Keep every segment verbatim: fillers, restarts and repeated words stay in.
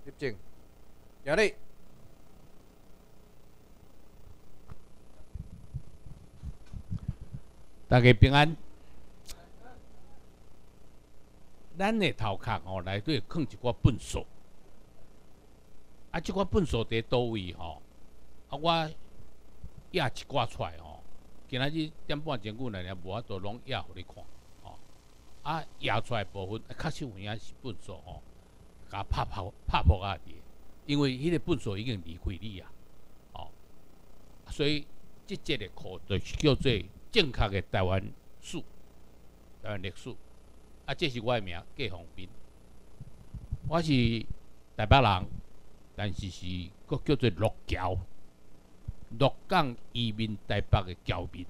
立正，行礼。 大家平安。咱的头壳吼内底放一寡粪扫，啊，即寡粪扫伫倒位吼？啊，我野一寡出来吼。今仔日点半前久来咧，无法度拢野互你看吼。啊，野出来部分，确实有影是粪扫吼，甲拍泡拍破啊伫，因为迄个粪扫已经离开你啊，吼。所以即节的课就是叫做正确的台湾史、台湾历史。啊，这是我的名，纪宏斌。我是台北人，但是是佫叫做鹿桥，鹿港移民台北的侨民，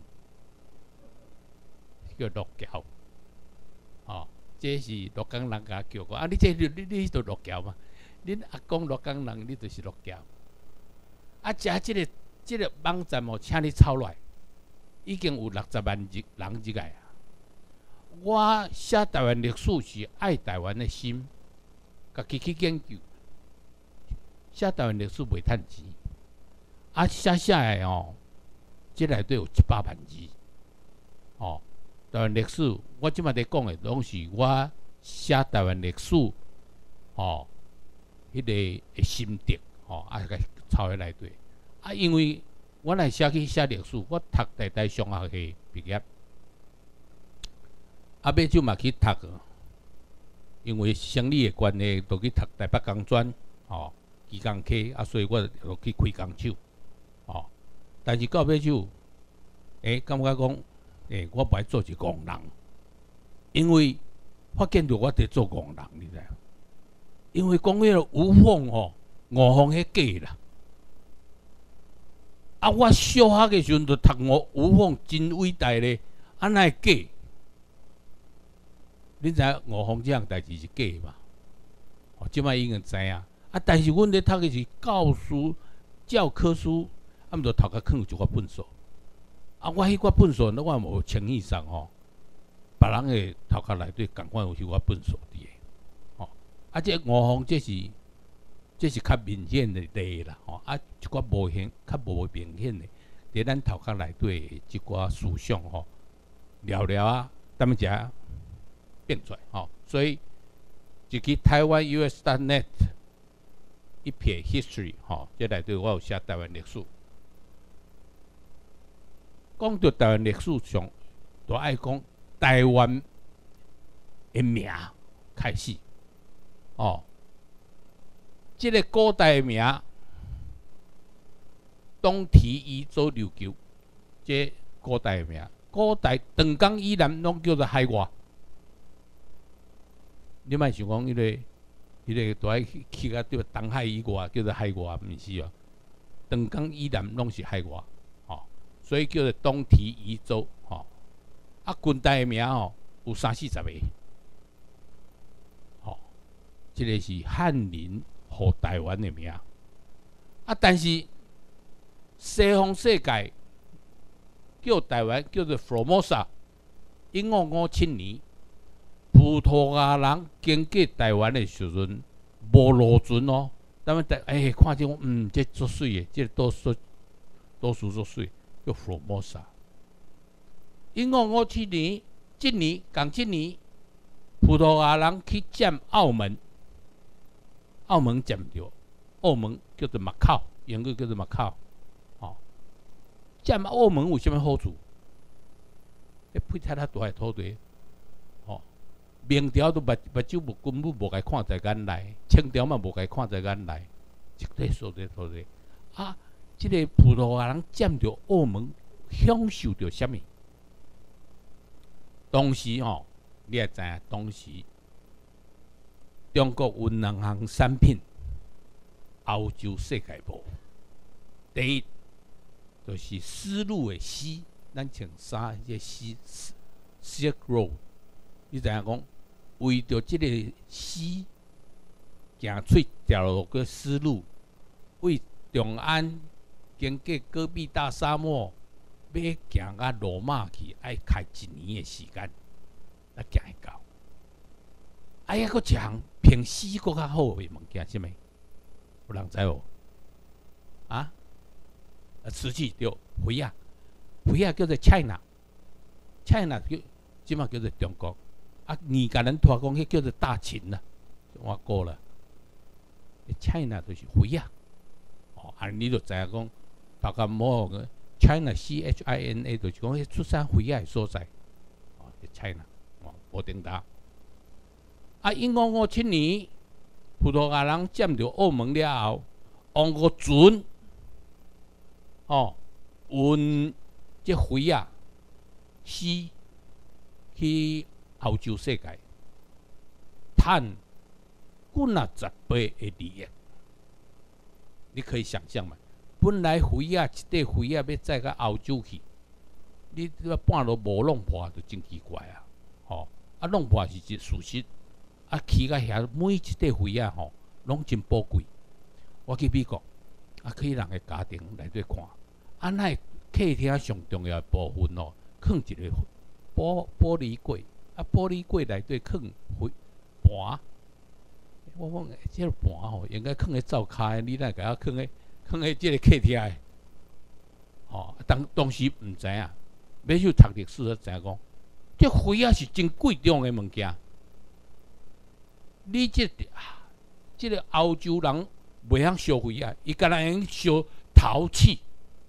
叫鹿桥。哦，这是鹿港人甲叫我啊，你这你你你都鹿桥嘛？恁阿公鹿港人，你就是鹿桥。啊，食即、这个即、这个网站哦，请你抄来，已经有六十万人人入来啊。我写台湾历史是爱台湾的心，家己去研究。写台湾历史袂趁钱，啊写写的哦，即内底有一百万字。哦，台湾历史我即摆伫讲的拢是我写台湾历史，哦，迄、那个心得，哦，啊个抄喺内底。啊，因为我来写去写历史，我读台大商学系毕业。啊，尾就嘛去读，因为生理的关系，就去读台北工专，哦，技工科，啊，所以我就去开工厂，哦。但是到尾就，诶、欸，感觉讲，诶、欸，我不爱做一工人，因为发现到我伫做工人，你知？因为讲迄个吴凤吼，吴凤迄假啦。啊，我小学的时阵就读吴吴凤真伟大咧，啊，哪会假？恁知影吴凤这样代志是假嘛？哦，即摆已经知影。啊，但是阮咧读的是教书、教科书，啊，毋着头壳囥有一寡粪扫。啊，我迄寡粪扫，我无轻易上吼，别人的头壳内底共款有迄寡粪扫伫个。哦，啊，这吴凤这是这是较明显的例啦。吼，啊，一寡无显、较无明显的，伫咱头壳内底即寡思想吼，聊聊啊，踮物食。变出来，吼、哦，所以就去台湾 U S dot net 一撇 history， 吼、哦，这内底我有写台湾历史。讲到台湾历史上，就爱讲台湾的名开始，哦，这个古代的名，东提伊做琉球，这古代的名，古代长江以南拢叫做海外。你莫想讲迄、那个、迄、那个都爱去啊，对东海以外叫做海外，毋是哦。长江以南拢是海外，吼、哦，所以叫做东提夷州，吼、哦。啊，近代的名吼有三四十个，吼、哦，这个是翰林和台湾的名。啊，但是西方世界叫台湾叫做 Formosa， 一五五七年。葡萄牙人经过台湾的时阵，无落船哦。咱们台哎，看见嗯，这足水的，这都数都数足水，叫 Formosa。一五五七年，这年共这年，葡萄牙人去占澳门，澳门占着，澳门叫做马考，英语叫做马考。哦，占澳门有啥物好处？迄配太太大的土地。明朝都目目睭无根本无该看在眼内，清朝嘛无该看在眼内，一块所在土地啊！即、这个葡萄牙人占着澳门，享受着啥物？当时吼、哦，你也知影，当时中国有两项产品，欧洲世界无。第一就是丝路的丝，咱穿衫迄个丝 Silk Road， 你知影讲？为着即个丝行出条路个丝路，为中安经过戈壁大沙漠，要行到罗马去，爱开一年的时间，才行会到。哎呀，佫一项平时佫较好的物件，啥物？ 有人知无？啊？瓷器叫灰啊，灰啊叫做 China，China 叫即马叫做中国。啊，年甲人拖讲，迄叫做大秦啦，我过了。China 就是灰啊，哦，啊，你就知影讲，大家莫个 China C H I N A 就是讲迄出产灰啊的所在，哦，China， 哦，无顶答。啊，一五五七年，葡萄牙人占着澳门了后，王国船，哦，运这灰啊，丝去欧洲世界，赚几啊十倍的利益。你可以想象嘛，本来灰啊，一块灰啊要载到欧洲去，你这半路无弄破就真奇怪啊！吼、哦，啊弄破是一事实。啊，去到遐每一块灰啊，吼，拢真宝贵。我去美国，啊，去人的家庭内底看，啊，那客厅上重要的部分哦，放一个玻玻璃柜，啊，玻璃柜内底放灰盘。我讲，这个盘吼，应该放喺灶骹，你哪甲我放喺放喺这个客厅的？哦，当当时唔知影，要去读历史才知影讲，这灰啊是真贵重的物件。你这这个欧洲人袂晓烧灰啊，伊敢若用烧陶器，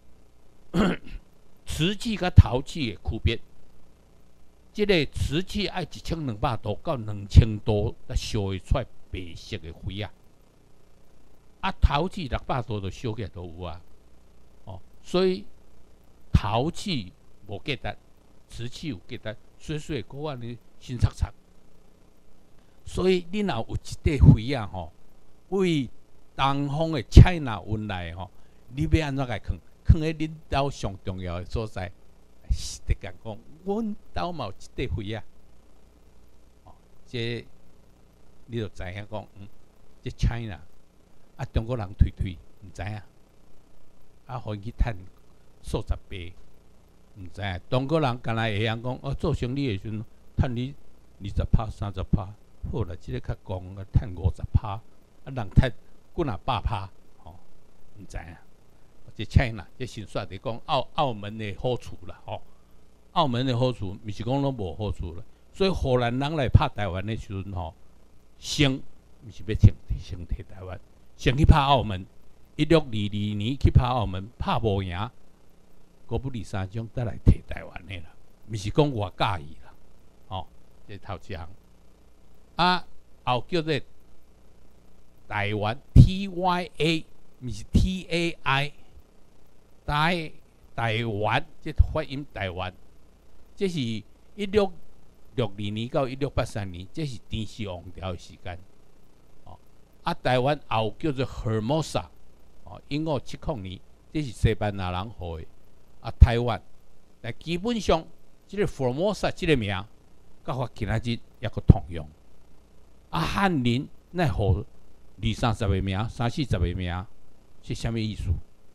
瓷器甲陶器的区别。这个瓷器爱一千两百度到两千度，才烧会出来白色的灰啊。啊，陶器六百度就烧起来都有啊。哦，所以陶器无价值，瓷器有价值，水水嗰安尼新擦擦。所以你若有一块灰啊吼，为东方的 China 运来吼，你要安怎来放？放喺恁兜上重要的所在，得讲讲，阮兜嘛有一块灰啊。哦，这你就知影讲，嗯，这 China 啊，中国人推推唔知影，啊，互伊去趁数十倍，唔知影。中国人敢若会晓讲，哦，做生意的时阵趁你二十趴、三十趴。好啦，即、這个较讲啊，趁五十趴，啊，人趁几啊百趴，吼、哦，唔知影。这 China， 这先说嚟讲澳澳门的好处啦，吼、哦，澳门的好处，毋是讲拢无好处啦。所以荷兰人来拍台湾的时阵，吼、哦，先毋是要先先摕台湾，先去拍澳门。一六二二年去拍澳门，拍无赢，过不二三种再来摕台湾的啦，毋是讲我介意啦，哦，这头一项。啊，后叫做台湾 T Y A， 毋是 T A I， 台台湾，即发音台湾，这是一六六二年到一六八三年，这是电视王朝的时间。哦，啊，台湾后叫做 Hermosa， 哦，一五七零年，这是西班牙人号的。啊，台湾，但基本上，这个 Formosa 这个名，甲我今仔日也个通用。啊，翰林那号二三十个名，三四十个名是啥物意思？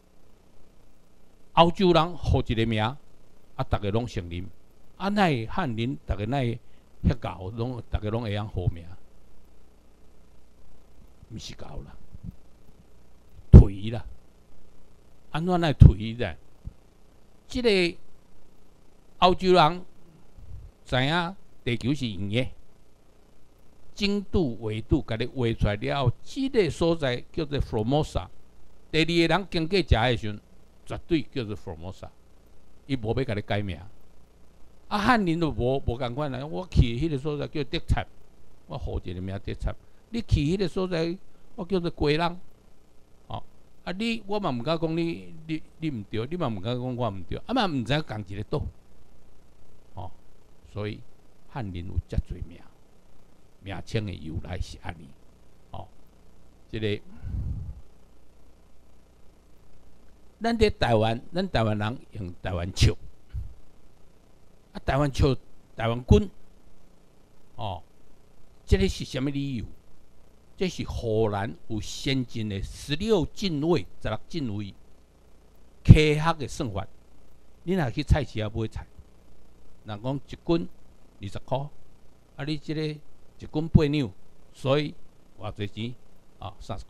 欧洲人号一个名，啊，逐个拢承认。啊，那翰林，逐个那遐教，拢逐个拢会晓号名，毋是教啦，退啦。安怎来退咧？即、這个欧洲人知影地球是圆的。经度、纬度，甲你画出来了后，这个所在叫做 Formosa。第二个人经过食的时阵，绝对叫做 Formosa。伊无要甲你改名。啊，汉人就无无共款啦。我去迄个所在叫德插，我号一个名德插。你去迄个所在，我叫做龟人。哦，啊你我嘛毋敢讲你你你毋对，你嘛毋敢讲我毋对，啊嘛毋知共一个岛。哦，所以汉人有遮侪名。名称的由来是安尼，哦，这个，咱在台湾，咱台湾人用台湾笑，啊，台湾笑，台湾军，哦，这个是什么理由？这是荷兰有先进的十六进位、十六进位科学的算法。你若去菜市啊买菜，人讲一斤二十块，啊，你这个。一斤八两，所以偌侪钱啊？三十块，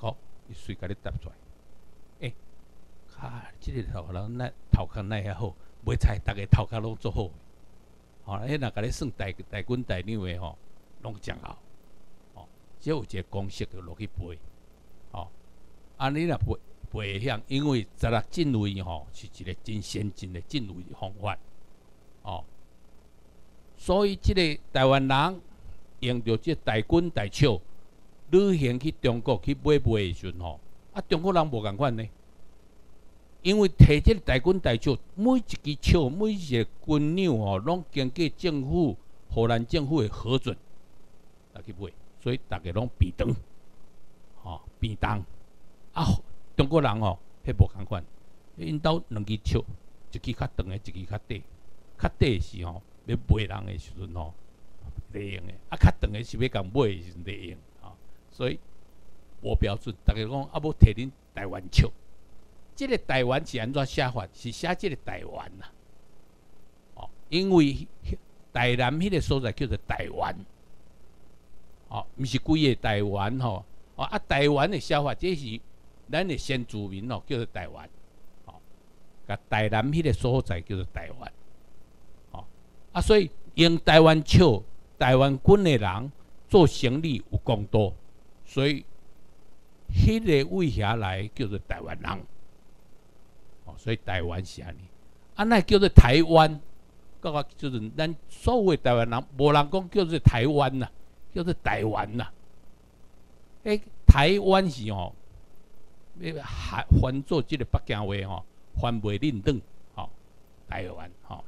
伊随甲你答出来。诶、欸，哈，即、這個头人那头壳那遐好，袂猜大家头壳拢做好。吼、哦，迄若甲你算大大军大两的吼，拢真好。哦，只有一个公式就落去背。哦，啊，你若背背会晓，因为十六进位吼是一个真先进的进位方法。哦，所以即个台湾人用着即大军大笑，旅行去中国去买卖的时阵吼，啊，中国人无共款呢，因为摕即个大军大笑，每一支笑，每一个军鸟吼，拢经过政府、荷兰政府的核准来去买，所以大家拢平等，吼、哦、平等。啊，中国人吼，迄无共款，因兜两支笑，一支较长的，一支较短。较短是吼，要卖人的时阵吼，袂用的；啊，较长的是要共买的时阵袂用。吼、哦，所以无标准。大家讲啊，要摕恁台湾笑，即、這個台湾是安怎写法？是写即個台灣啦。哦，因為台南迄個所在叫做台灣，哦，毋是規個台灣吼。哦，啊，台灣的寫法，這是咱的先住民哦，叫做台灣。哦，甲台南迄個所在叫做台灣。啊，所以用台湾笑、台湾军的人做生意有公道，所以迄个位遐来叫做台湾人。哦，所以台湾是安尼，啊，那叫做台湾，个个就是咱所谓台湾人，无人讲叫做台湾呐，叫做台湾呐。诶、欸，台湾是吼，要翻翻做即个北京话吼，翻袂认同，吼，台湾吼。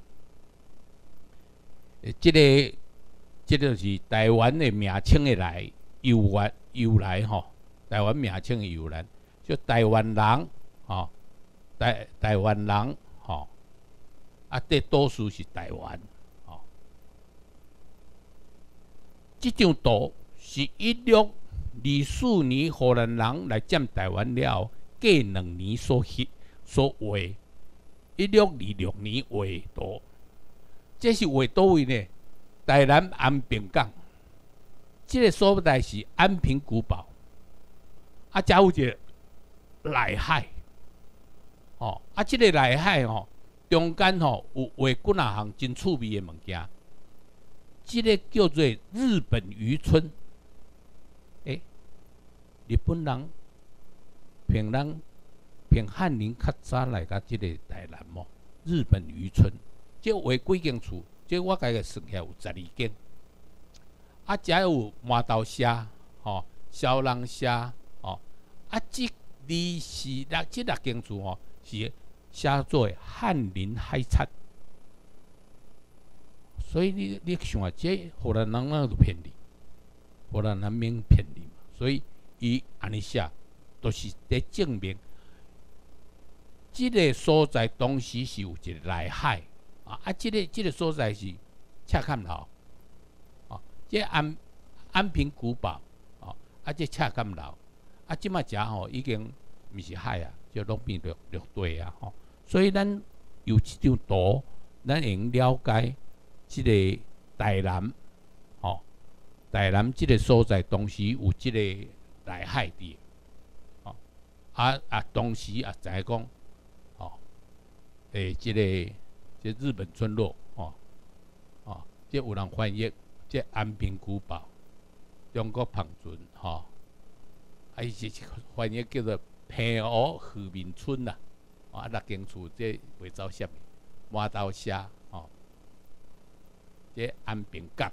诶，即、這个即、這個是台湾的名称的来由来由来吼，台湾名称的由来，就台湾人吼，台台湾人吼，啊，这多数是台湾吼。这张图是一六二四年荷兰人来占台湾了后，过两年所翕所画，一六二六年画的图。这是画倒位呢？台南安平港，这个所在是安平古堡，啊，才有一个内海，哦，啊，这个内海吼，中间吼有画几啊项真趣味的物件，这个叫做日本渔村。诶、欸，日本人骗人骗汉人较早来到这个台南哦，日本渔村。这画几间厝，这我家己算起来有十二间。啊，遮有麻豆社、吼、小人社、吼、啊，这二四六这六间厝吼是写做翰林海产。所以你你想下，这荷兰人哪有骗你？荷兰人免骗你嘛。所以伊安尼写，都、就是在证明，这个所在当时是有一个内海。啊！啊，这个这个所在是赤坎楼，哦，这安安平古堡，哦，啊，这赤坎楼，啊，即马遮吼已经毋是海啊，就拢变陆陆地啊，吼、哦。所以咱有这张图，咱会用了解这个台南，哦，台南这个所在当时有这个内海伫，哦，啊啊，当时也知影讲，哦，诶，这个。这日本村落，哦，哦，这有人翻译，这安平古堡，中国澎船，吼、哦，啊，伊是翻译叫做平湖渔民村啦，啊，六间厝这袂走啥物，麻豆社，哦，这安平港，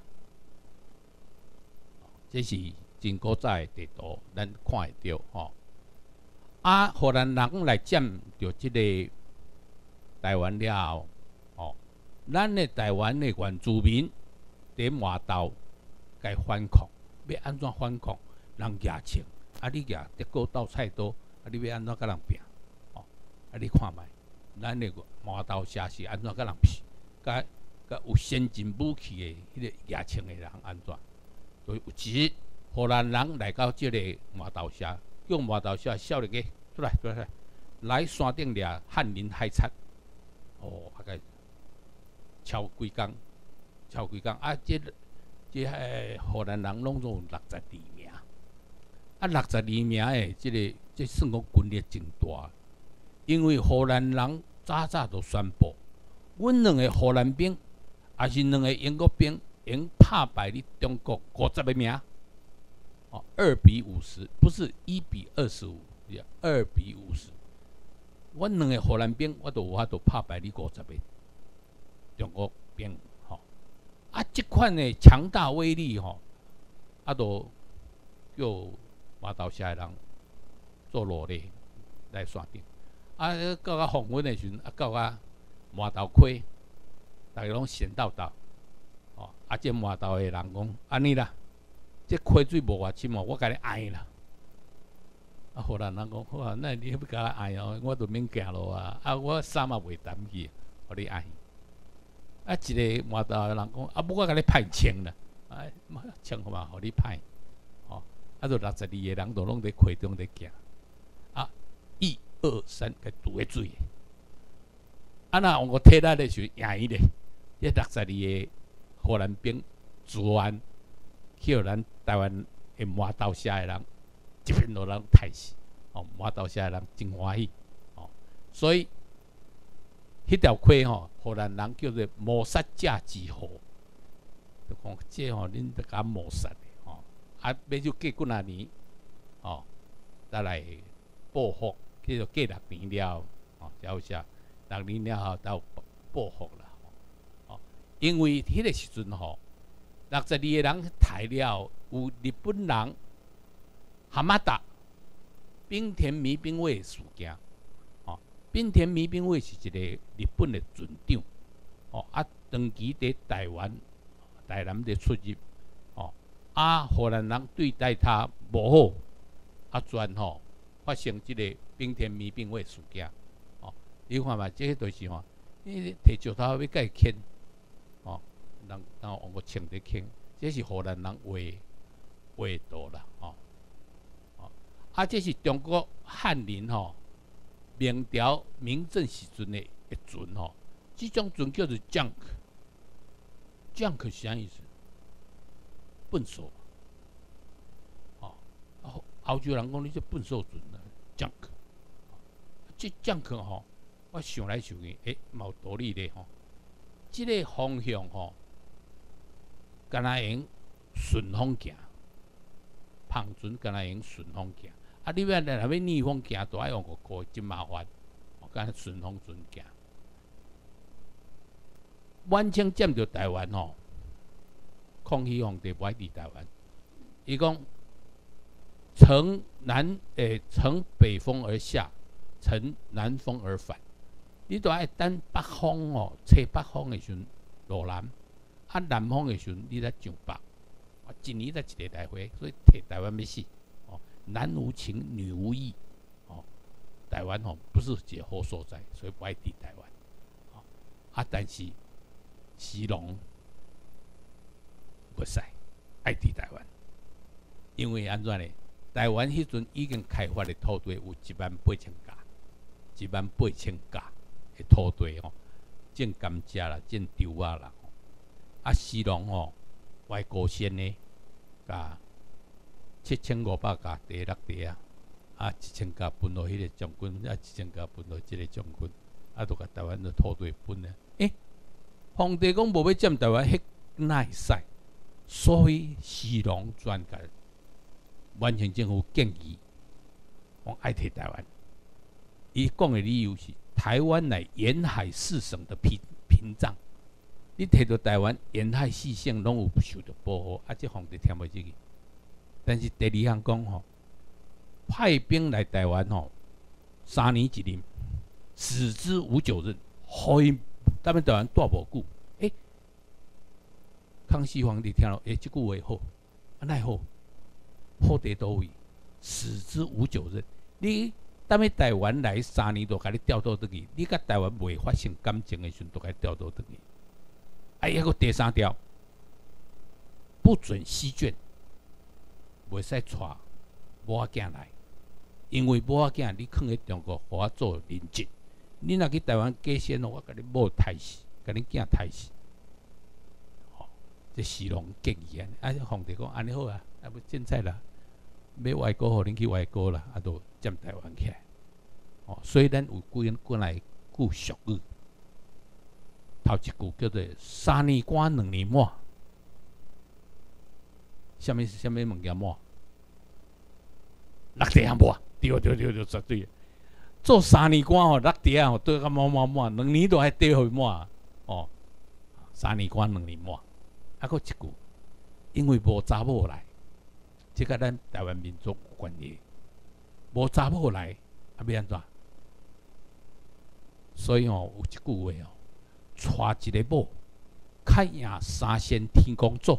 这是真古早的地图，咱看会到，吼、哦，啊，荷兰人来占着这个台湾了后。咱的台湾的原住民伫麻豆该反抗，要安怎反抗？人举枪，啊，你举德国斗菜刀，啊，你要安怎甲人拼？哦，啊，你看觅，咱的麻豆社是安怎甲人拼？甲甲有先进武器的迄个举枪的人安怎？所以有一日荷兰人来到这个麻豆社，叫麻豆社少年家出来出来，来山顶掠翰林海产。哦，啊个。超几工，超几工啊！这这迄荷兰人拢总有六十二名，啊，六十二名诶，这个这算讲军力真大。因为荷兰人早早就宣布，阮两个荷兰兵，也是两个英国兵，用打败你中国五十个名。哦，二比五十，不是一比二十五，是二比五十。阮两个荷兰兵，我都有法度打败你五十个中国兵。吼、哦，啊，这款的强大威力，吼、哦，啊，都叫马头社的人做落嚟来线顶。啊，到啊访问的时阵，啊，到啊麻豆溪，大家拢闲到到。哦，啊，这麻豆的人讲安尼啦。这溪水无偌深哦，我甲你爱啦。啊，荷兰人讲好啊，那你要甲我爱哦，我就免行路啊。啊，我衫嘛袂担去，互你爱。啊，一个麻豆的人讲啊，我甲你派枪啦，啊，枪嘛，互你派。哦，啊，就六十二个人都拢伫溪中伫行。啊，一二三，甲拄个水。啊，那我体力的时候赢伊咧，这六十二个荷兰兵自然。叫咱台湾的麻豆社的人，一片都人太死，哦，麻豆社的人真欢喜，哦，所以迄条溪吼，荷兰人叫做抹杀架之河，就讲这吼，恁得甲抹杀的，哦，啊，要就过几啊年，哦，再来报复，叫做过六年了，哦，才有啥，六年了后才有报复啦，哦，因为迄个时阵吼。六十二个人杀了，有日本人蛤蟆达冰田迷兵卫事件。哦，冰田迷兵卫是一个日本的船长。哦，啊，长期伫台湾、台南的出入。哦，啊，荷兰人对待他无好，啊，转吼发生这个冰田迷兵卫事件。哦，你看嘛，这个就是吼，你摕石头要甲伊牵。哦。人然后我穿伫轻，这是荷兰人画画图啦，吼、哦，啊，这是中国翰林吼、哦，明朝明正时阵的的船吼、哦，这种船叫做 junk，junk 是啥意思？笨手，哦，欧洲人讲你这笨手船啦 ，junk， 这 junk 吼，我想来想去，诶，冇道理咧吼，这个方向吼。敢若用顺风行，篷船敢若用顺风行。啊，你要若要逆风行，就要用个锅，真麻烦。哦，敢若顺风船行。满清占着台湾吼，抗议皇帝不爱伫台湾。伊讲乘南诶，乘北风而下，乘南风而返。你都爱等北风哦，吹北风的时阵落南。啊，南方的时阵，你才上北，啊，一年才一个来回，所以摕台湾要死。哦，男无情，女无义。哦，台湾吼、哦、不是一个好所在，所以不爱伫台湾。哦，啊，但是西龙不使爱伫台湾，因为安怎呢？台湾迄阵已经开发的土地有一万八千甲，一万八千甲的土地吼，种甘蔗啦，种稻啊啦。啊，西龙吼，外国先呢，甲七千五百架第六地啊，啊一千架分落迄个将军，啊一千架分落即个将军，啊，都甲台湾的土地分了。诶、欸，皇帝讲无要占台湾，迄哪会使？所以西龙专甲完全政府建议，讲爱摕台湾。伊讲的理由是，台湾乃沿海四省的屏屏障。你摕到台湾沿海四省拢有受到保护，啊，这皇帝听袂入去。但是第二项讲吼，派兵来台湾吼，三年一任，使之无九任，互因咱们台湾住无久。诶、欸，康熙皇帝听了，诶、欸，这句话好，啊，奈好，好伫倒位，使之无九任。你咱们台湾来三年，就甲你调倒倒去，你甲台湾未发生感情的时阵，就甲你调倒倒去。哎，一个第三条，不准西眷，袂使带某仔囝来，因为某仔囝你囥喺中国，互我做邻居，你若去台湾过生哦，我甲你某杀死，甲你囝杀死。哦，这西龙建议啊，啊，皇帝讲安尼好啊，啊不凊彩啦， 要外国，互恁去外国啦，啊，都占台湾起来。哦，所以咱有几过来句俗语，头一句叫做“三年关两年满”。什么是什么物件满？六地啊满，对对对对，绝对。做三年关吼，六地啊吼，对个满满满，两年都还对回满。哦，三年关两年满。啊，搁一句，因为无查某来，这甲咱台湾民族有关系。无查某来，啊要安怎？所以吼、哦，有一句话哦，娶一个某，较赢三仙天公祖。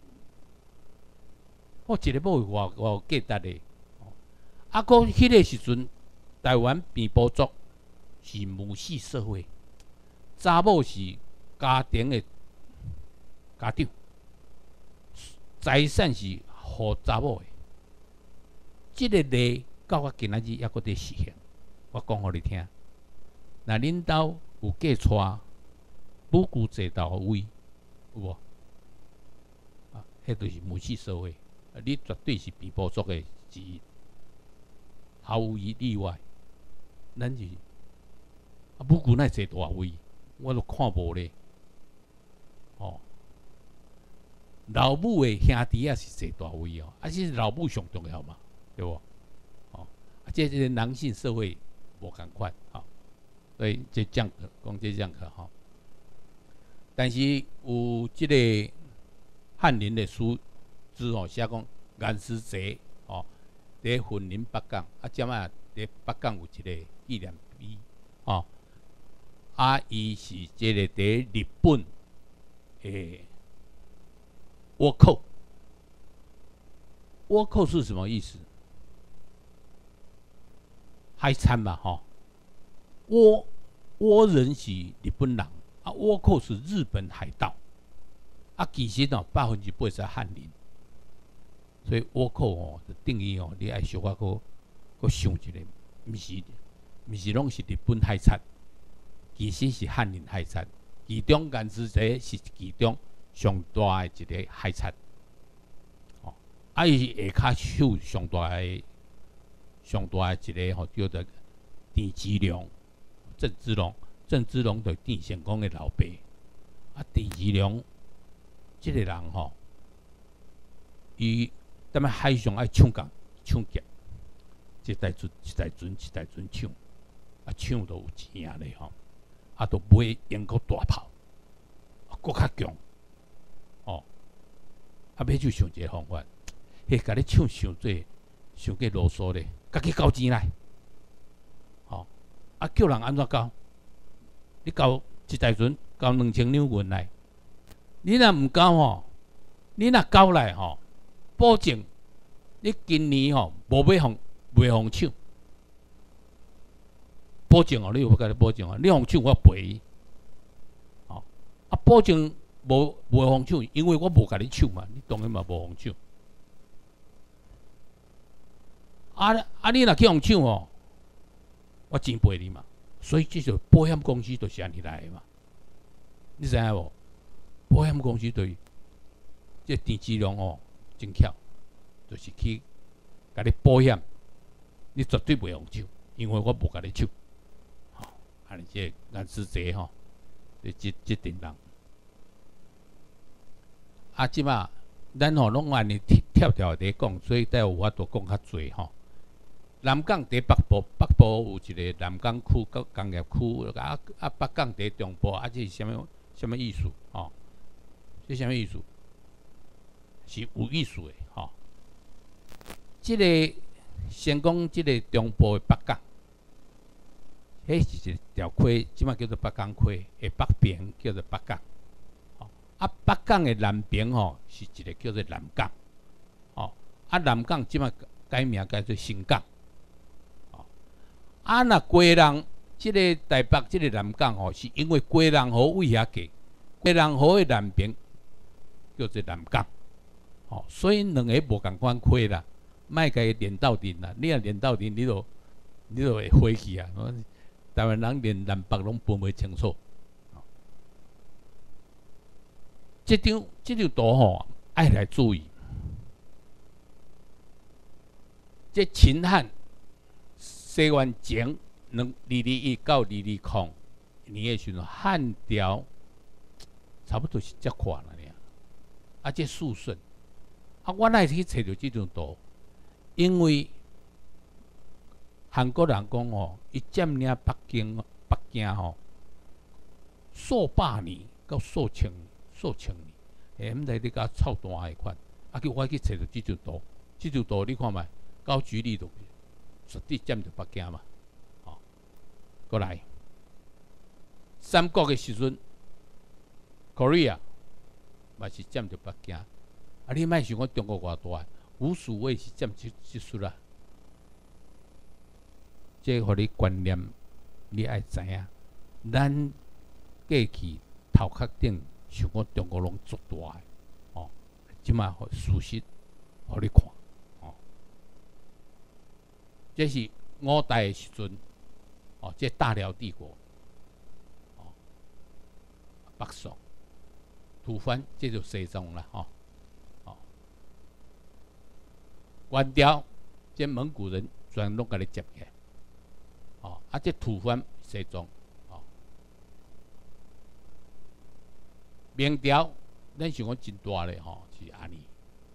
我一个某偌偌有价值的。啊，搁迄个时阵，台湾平埔族是母系社会，查某是家庭的家长，财产是互查某的。即、这个例到我今仔日还搁伫实行。我讲互你听，若恁兜有嫁娶母舅坐头位，有无？啊，迄就是母系社会，啊，你绝对是平埔族的之一。毫无例外，咱是啊，母舅哪坐大位，我都看无咧。哦，老母的兄弟也是坐大位哦，啊，是老母上重要嘛，对无？哦，啊，这个男性社会无共款，吼、哦，所以这讲讲这讲课吼。但是有即个翰林的书之哦，写讲颜师节哦。伫云林北港，啊，即摆伫北港有一个纪念碑，哦，啊，伊是即个伫日本诶倭寇，倭寇是什么意思？海产嘛，吼、哦，倭倭人是日本人，啊，倭寇是日本海盗，啊，其实哦，百分之八十翰林。所以倭寇哦的定义哦，你爱小可搁搁想一下，毋是毋是拢是日本海产，其实是翰林海产。其中颜师节是其中上大的一个海产。哦，啊伊下骹手上大的上大的一个吼、哦、叫做郑芝龙，郑芝龙，郑芝龙就是郑成功的老爸。啊，郑芝龙这个人吼、哦，伊踮咧海上爱抢港抢劫，一台船一台船一台船抢，啊抢都有钱咧吼，啊都买英国大炮，搁较强，哦，啊要就想一个方法，迄甲你抢伤济，伤过啰嗦咧，家己交钱来，吼、哦，啊叫人安怎交？你交一台船交两千两银来，你若毋交吼，你若交来吼。保证你今年吼无要互袂互抢，保证哦，你有甲你保证哦，你互抢我赔，哦啊，保证无袂互抢，因为我无甲你抢嘛，你当然嘛无互抢。啊啊，你若去互抢哦，我钱赔你嘛，所以这就保险公司就是安尼来的嘛，你知影无？保险公司对这郑芝龙哦。真巧，就是去甲你保险，你绝对袂用抢，因为我无甲你抢。吼、哦，安尼这颜师节吼，这这这阵人，啊，即马咱吼拢安尼跳跳伫讲，所以才有法度讲较侪吼。南港伫北部，北部有一个南港区、甲工业区，啊啊，北港伫中部，啊，这是啥物啥物意思？吼、哦，这啥物意思？是有意思的吼、哦。即、这个先讲即个中部的北港，迄是一条溪，即马叫做北港溪的北边叫做北港。哦，啊，北港的南边吼、哦、是一个叫做南港。哦，啊，南港即马改名改做新港。哦，啊，那归人即个台北即个南港吼、哦，是因为归人河位遐过，归人河的南边叫做南港。哦，所以两个无共款亏啦，莫甲伊连到顶啦。你若连到顶，你就你就会火气啊！台湾人连南北拢分袂清楚。哦，这张这张图吼，爱来注意。 这秦汉西元前两二二一到二二零年的时阵，汉朝差不多是这款了呢。啊，这肃顺，啊，我哪会去找到这张图？因为韩国人讲哦，伊占领北京，北京吼、哦，数百年到数千数千年，诶，毋知你甲操蛋诶款。啊，叫我去找到这张图，这张图你看觅，高举例度，实地占着北京嘛。哦，过来，三国诶时阵 ，Korea 嘛是占着北京。啊，你莫想讲中国偌大，吴蜀魏是占即即数啦。这互你观念，你爱知影。咱过去头壳顶想讲中国拢足大诶，哦，即马事实，互你看，哦，这是五代诶时阵，哦，这大辽帝国，哦，北宋、吐蕃，这就西藏啦，吼、哦，哦，元朝，这蒙古人全拢甲你接起来。哦，啊，这吐蕃西藏，哦，明朝，咱想讲真大咧，吼、哦，是安尼。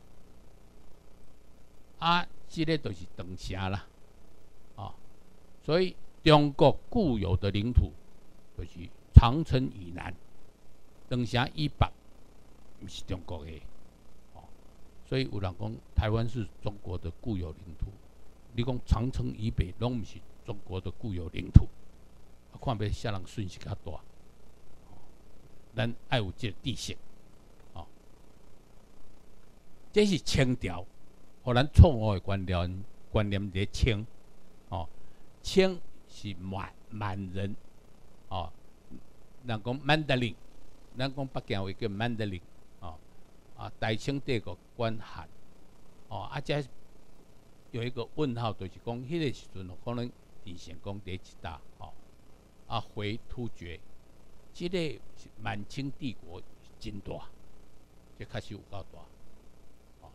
啊，这个就是长城啦，哦，所以中国固有的领土就是长城以南，长城以北，不是中国的，哦，所以有人讲台湾是中国的固有领土，你讲长城以北，拢不是。中国的固有领土，啊，看要啥人损失较大，哦，咱爱有这个知识，哦，这是清朝，互咱错误的观念，观念在清，哦，清是满满人，哦，人讲 Mandarin， 咱讲北京话叫 Mandarin， 哦，啊，大清帝国管汉，哦，啊，这有一个问号，就是讲迄个时阵可能。李显公第一大，哦，啊，回突厥，这个是满清帝国真大，这确实有够大，哦，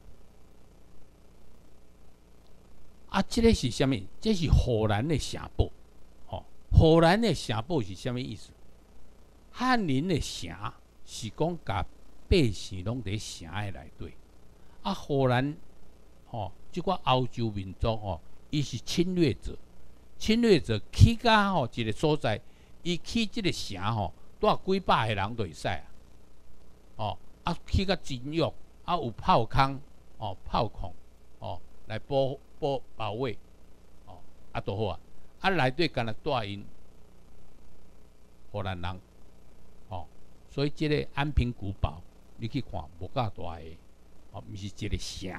啊，这个是什么？这是荷兰的城堡，哦，荷兰的城堡是什么意思？翰林的城是讲甲百姓拢伫城的内底，啊，荷兰，哦，即个欧洲民族哦，伊是侵略者。侵略者去到吼一个所在，伊去即个城吼，带几百个人就会使啊。哦，啊去到真约，啊有炮空，哦炮控，哦来保保保卫，哦啊都好啊。啊内底干那带因荷兰人，哦，所以即个安平古堡，你去看无介大个，哦，毋是一个城。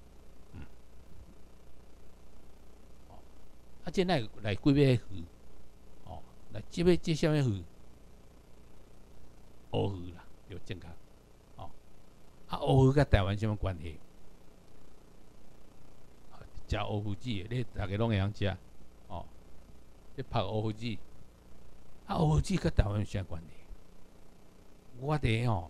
啊，这来来几尾鱼，哦，来这尾这什么鱼？乌鱼啦，有正确，哦，啊，乌鱼甲台湾什么关系？食乌鱼子，你大家拢会晓食，哦，你拍乌鱼子，啊，乌鱼子甲台湾有啥关系？我伫吼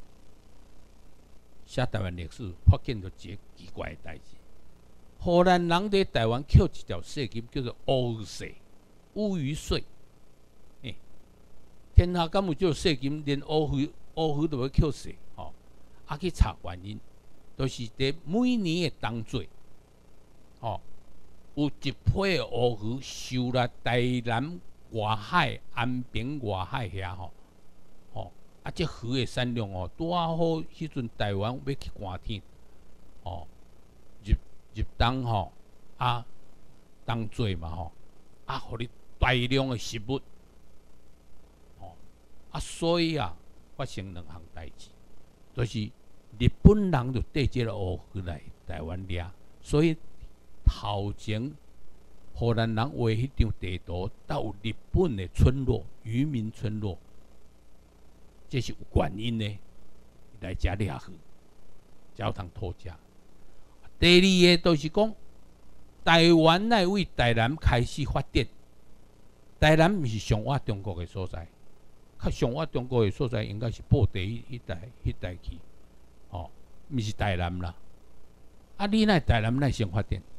写台湾历史，发现到一个奇怪的代志。荷兰人在台湾扣一条税金，叫做乌鱼税、乌鱼税。欸、天下敢有这税金，连乌鱼、乌鱼都要扣税，吼、哦！啊去查原因，都、就是伫每年的冬季，吼、哦，有一批的乌鱼收来台南外海、安平外海遐吼，吼、哦，啊，这鱼的产量哦，拄啊好，迄阵台湾要去寒天，哦。入冬吼啊，冬季嘛吼啊，互你大量的食物，吼啊，所以啊，发生两项代志，就是日本人就带这个乌鱼来台湾掠，所以头前荷兰人画迄张地图，到有日本的村落、渔民村落，这是有原因的，来遮掠鱼，才有通讨食。第二个就是讲，台湾乃为台南开始发展。台南毋是上瓦中国的所在，较上瓦中国的所在应该是布袋迄带迄带去，哦，毋是台南啦。啊，你乃台南乃先发展，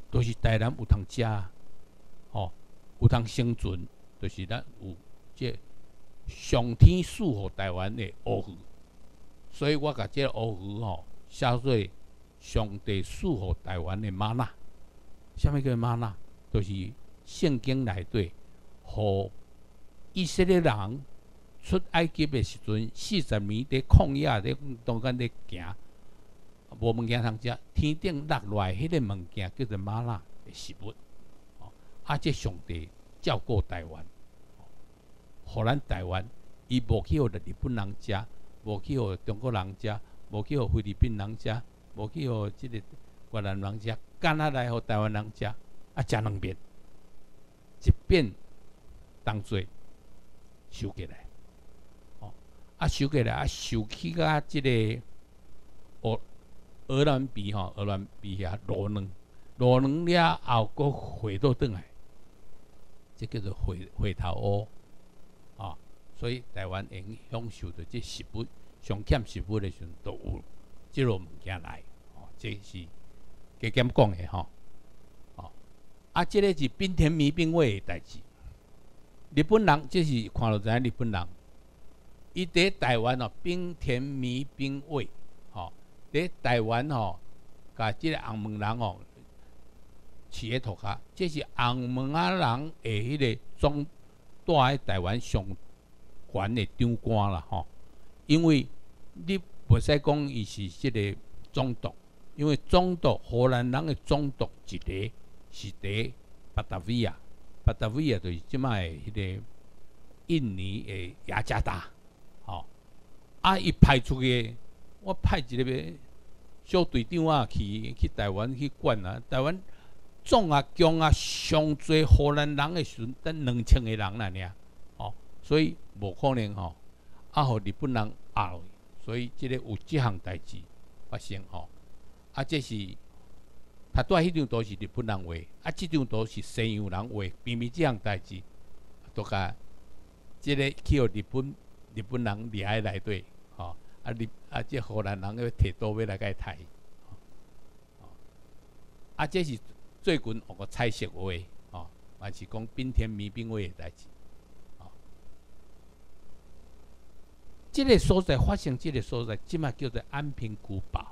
都是台南有通食啊，吼、有通生存，就是咱有这上天赐予台湾的乌鱼，所以我甲这个乌鱼吼写做上帝赐予台湾的玛纳。什么叫玛纳？就是圣经内底，互以色列人出埃及的时阵，四十年伫旷野伫中间伫行，无物件通食，天顶落来迄个物件叫做玛纳的食物。啊，这上帝照顾台湾，互咱台湾，伊无去互日本人食，无去互中国人食，无去互菲律宾人食，无去互即个越南人食，干那来互台湾人食，啊，食两遍，一遍当做收起来，哦，啊收起来，啊收起甲即个俄俄兰比吼，俄兰比遐落卵，落卵了后，佫回倒转来，这叫做回回头乌，啊、哦，所以台湾会享受到这食物上欠食物的时阵，都有即落物件来，哦，这是加减讲的吼，哦，啊，这个是滨田弥兵卫的代志。日本人这是看到知影日本人，伊伫台湾哦，滨田弥兵卫，吼，伫台湾吼，甲即个红门人哦，饲咧涂骹，这是红门仔人的迄个总带喺台湾上悬的长官啦，吼，因为你袂使讲伊是即个总督，因为总督荷兰人的总督一个是伫巴达维亚。巴达维亚就是即摆迄个印尼的雅加达，吼、哦，啊，伊派出去，我派一个小队长啊去去台湾去管啊，台湾总啊强啊上侪荷兰人的时阵，等两千个人啦尔，哦，所以无可能吼、哦，啊，互日本人压落去，所以即个有即项代志发生吼、哦，啊，这是。他拄仔迄张图是日本人画，啊，即张图是西洋人画，偏偏即项代志，都甲即个去互日本日本人掠喺内底，吼、哦，啊日啊即荷兰人要摕刀要来甲伊刣，哦，啊，这是最近有个彩色画，吼、哦，嘛是讲滨田弥兵卫的代志，哦，即、这个所在发生，即个所在，即马叫做安平古堡。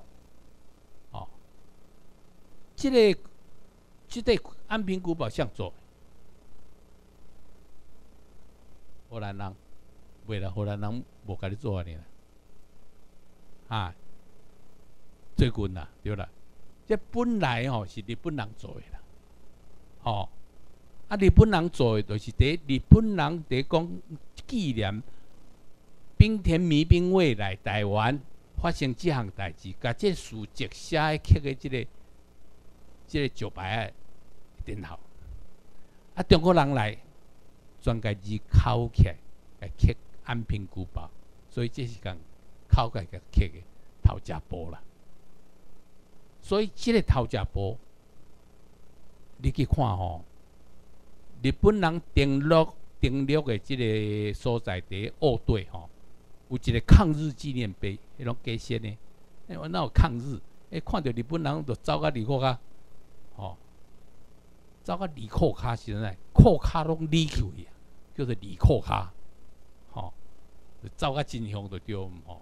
即、这个、即、这个安平古堡谁做的？荷兰人，袂啦，荷兰人无甲你做安尼啦，啊，最近啦，对啦，这本来吼、哦、是日本人做的啦，哦，啊，日本人做的就是伫日本人伫讲纪念滨田弥兵卫来台湾发生即项代志，甲这事迹写喺刻的即、这个。即个石牌的顶头，啊，中国人来，专家字考起来，来刻安平古堡，所以这是讲考起来个刻的头家堡啦。所以这个头家堡，你去看吼、哦，日本人登陆登陆的这个所在地奥队吼，有一个抗日纪念碑，迄种假设呢，哎，我哪有抗日？哎，看到日本人就走到里口啊。哦，走到里裤骹时阵，裤骹拢理去啊，叫做里裤骹，吼、哦，走到真凶就对，吼。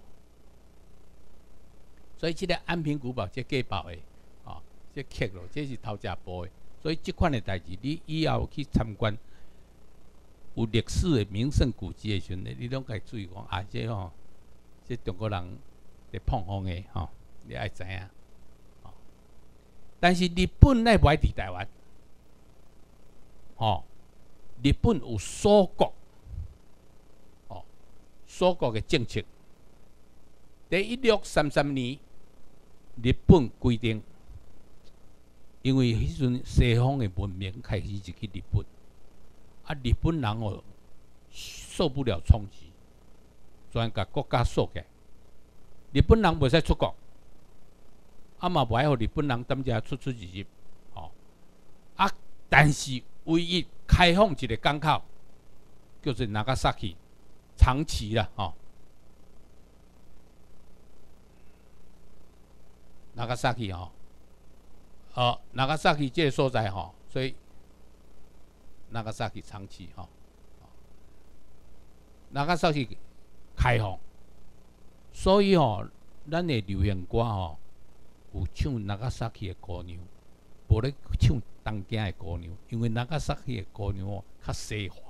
所以即个安平古堡，即假爆的，哦，即刻咯，这是头家堡的。所以即款的代志，你以后去参观有历史的名胜古迹的时阵，你拢该注意讲啊，这吼、哦，这中国人伫碰风的，吼、哦，你爱知影。但是日本乃袂伫台湾，哦，日本有锁国，哦，锁国的政策。在一六三三年，日本规定，因为迄阵西方的文明开始就去日本，啊，日本人哦受不了冲击，专甲国家锁起来，日本人袂使出国。啊嘛，袂互日本人踮遮出出入入，吼、哦、啊！但是唯一开放一个港口，叫做那加萨奇，长崎啦，吼、哦。那加萨奇吼， 哦，那个萨奇这个所在吼、哦，所以那个萨奇长期吼，那个萨奇开放，所以吼、哦，咱的流行歌吼、哦，有唱那个萨奇的姑娘，无咧唱东京的姑娘，因为那个萨奇的姑娘哦，较西化。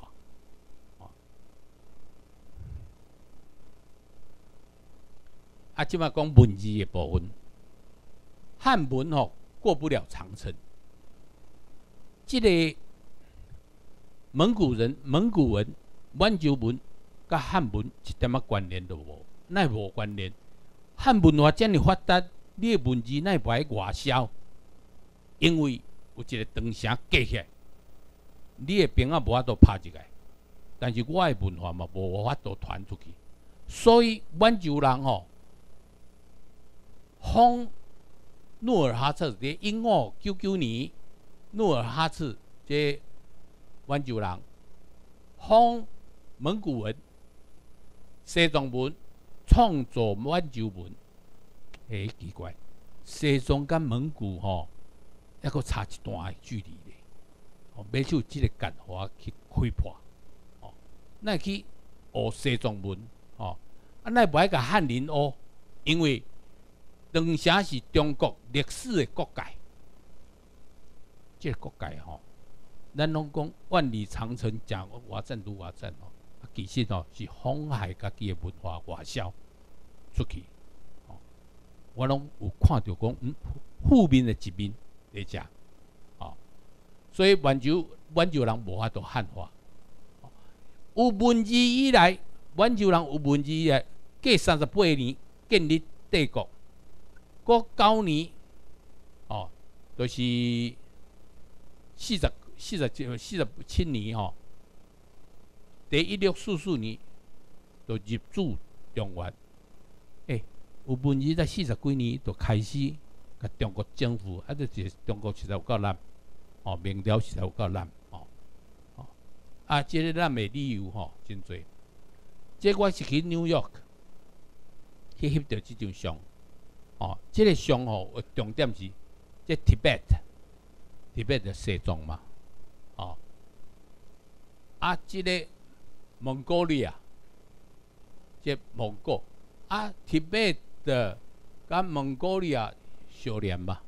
啊，即马讲文字的部分，汉文吼、哦、过不了长城。即、这个蒙古人、蒙古文、满洲文甲汉文一点仔关联都无，奈无关联。汉文化遮尔发达，你的文字奈不爱外销？因为有一个长城架起来，你的兵啊无法度拍一个，但是我的文化嘛无法度传出去，所以满洲人吼、哦。封努尔哈赤伫一五九九年，努尔哈赤这满洲人封蒙古文、西藏文，创作满洲文。诶、欸，奇怪，西藏甲蒙古吼，还阁差一段距离咧。哦，要就即个间互去开破。哦，咱去学西藏文，哦，啊，咱不爱甲汉人学，因为长城是中国历史的国界，这个国界吼、哦，咱拢讲万里长城讲外战如外战哦，其实哦是妨害家己的文化外销出去。哦，我拢有看到讲，嗯，负面的一面在遮，哦，所以满洲满洲人无法度汉化。哦、有文字以来，满洲人有文字以来，过三十八年建立帝国。过九年，哦，就是四十、四十、四十七年吼、哦，第一六四四年就入主中原。诶、欸，有文字在四十几年就开始甲中国政府，啊，就是中国实在有够烂，哦，明朝实在有够烂，哦，哦，啊，这个烂的理由吼、哦、真多。这我是去 New York 去翕到这张相。哦，这个相吼，重点是这 Tibet，Tibet 的西藏嘛，哦，啊，这个蒙古利亚，这蒙古啊 ，Tibet 的跟蒙古利亚相连嘛，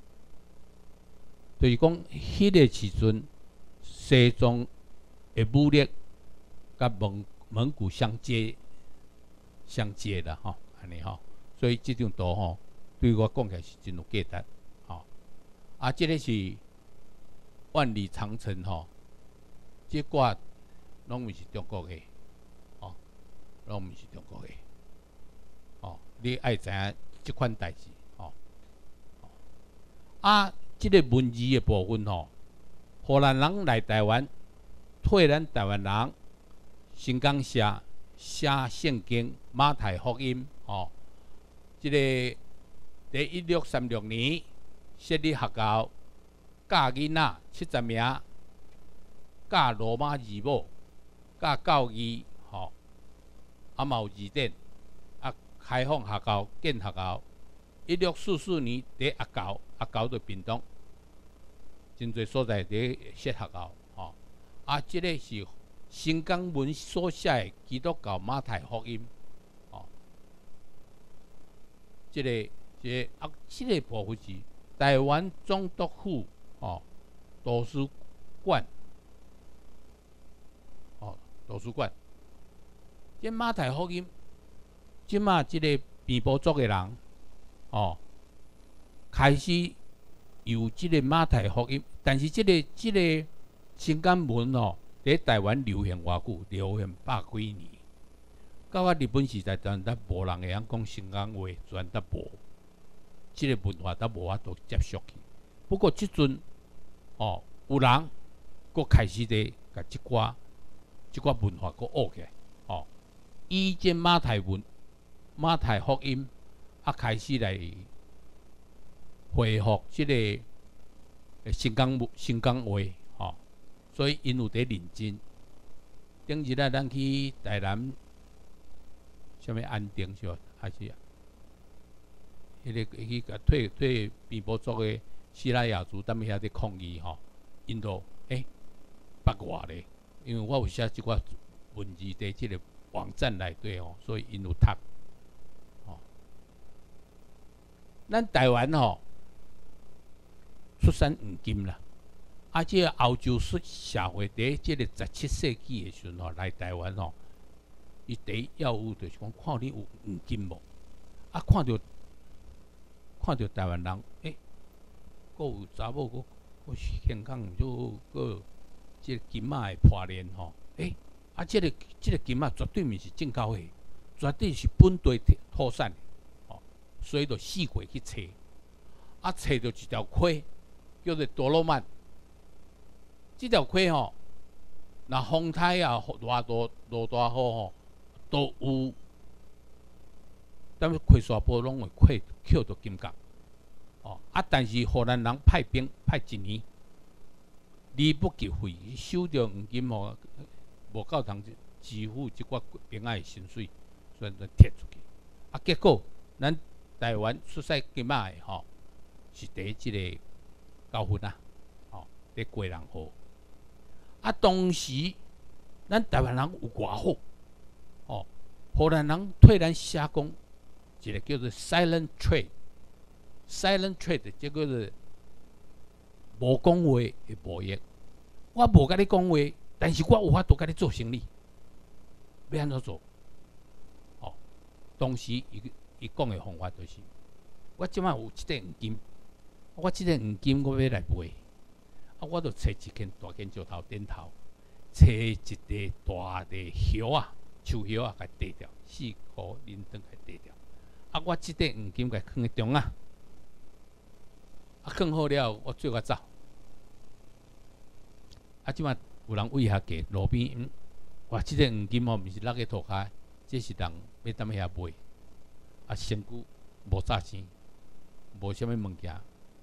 就是讲，迄个时阵西藏的武力甲蒙蒙古相接相接的吼，安尼吼，所以这张图吼。对我讲起来是真有价值，吼、哦！啊，这个是万里长城吼、哦，这歌拢毋是中国的，哦，拢毋是中国的，哦，你爱知影这款代志，哦，啊，这个文字的部分吼，荷兰人来台湾，替咱台湾人新港写写圣经马太福音，哦，这个。第一六三六年设立学校，教囡仔七十名，教罗马字母，教教义，吼、哦，啊嘛有字典，啊开放学校，建学校。一六四四年伫阿高，阿高在屏东，真侪所在伫设学校，吼、哦。啊，这个是新港文所写的基督教马太福音，哦，这个。这啊，这个部分是台湾总督府哦，图书馆哦，图书馆。这马太福音，即马这个编报作的人哦，开始有这个马太福音，但是这个这个新港文哦，在台湾流行偌久，流行百几年。到啊日本时代，全得无人会晓讲新港话，全得无。这个文化都无法度接受去。不过即阵哦，有人佫开始咧，甲即寡即寡文化佫学起来。哦，以这马太文、马太福音啊，开始来恢复即个新港新港话。哦，所以因有伫认真。顶日啊，咱去台南，啥物安定是吧？还是啊？迄、那个去甲退退编报作的西拉雅族他们遐伫抗议吼，因都诶八卦咧，因为我有写即寡文字伫即个网站内底吼，所以因有读。吼，咱台湾吼出产黄金啦，啊，即个欧洲社社会伫即个十七世纪诶时阵吼来台湾吼，伊第一要务就是讲看你有黄金无，啊，看到看到台湾人诶。佫有查某，佫佫香港就佫即个金仔的破链吼，诶、欸，啊，即、這个即、這个金仔绝对毋是正交货，绝对是本地土产的，吼、哦，所以就四过去找，啊，找到一条溪，叫做多罗曼。即条溪吼，若风台啊，热大落大雨吼，都有，咱溪沙坡拢会溪捡到金角。哦啊！但是荷兰人派兵派一年，力不及费，收到黄金吼，无够通支付即寡兵仔的薪水，所以就摕出去。啊，结果咱台湾出产金仔的吼，是第即个九份啊，吼，伫贵人河。啊，当时咱台湾人有偌好，哦，荷兰人退咱写讲一个叫做 silent trade。silent trade 即个是无讲话的贸易，我无甲你讲话，但是我有法度甲你做生意，要安怎做？哦，当时伊伊讲的方法就是，我即摆有即块黄金，我即块黄金我要来卖，啊，我就找一间大间石头顶头，找一块大的叶啊，树叶啊，甲摘掉，四颗铃铛甲摘掉，啊，我即块黄金甲放喺中啊。啊，放好了，我做我走。啊，即摆有人威胁过路边，嗯，哇，即个黄金哦，毋是落个涂骹，这是人要踮遐买。啊，身躯无炸钱，无啥物物件，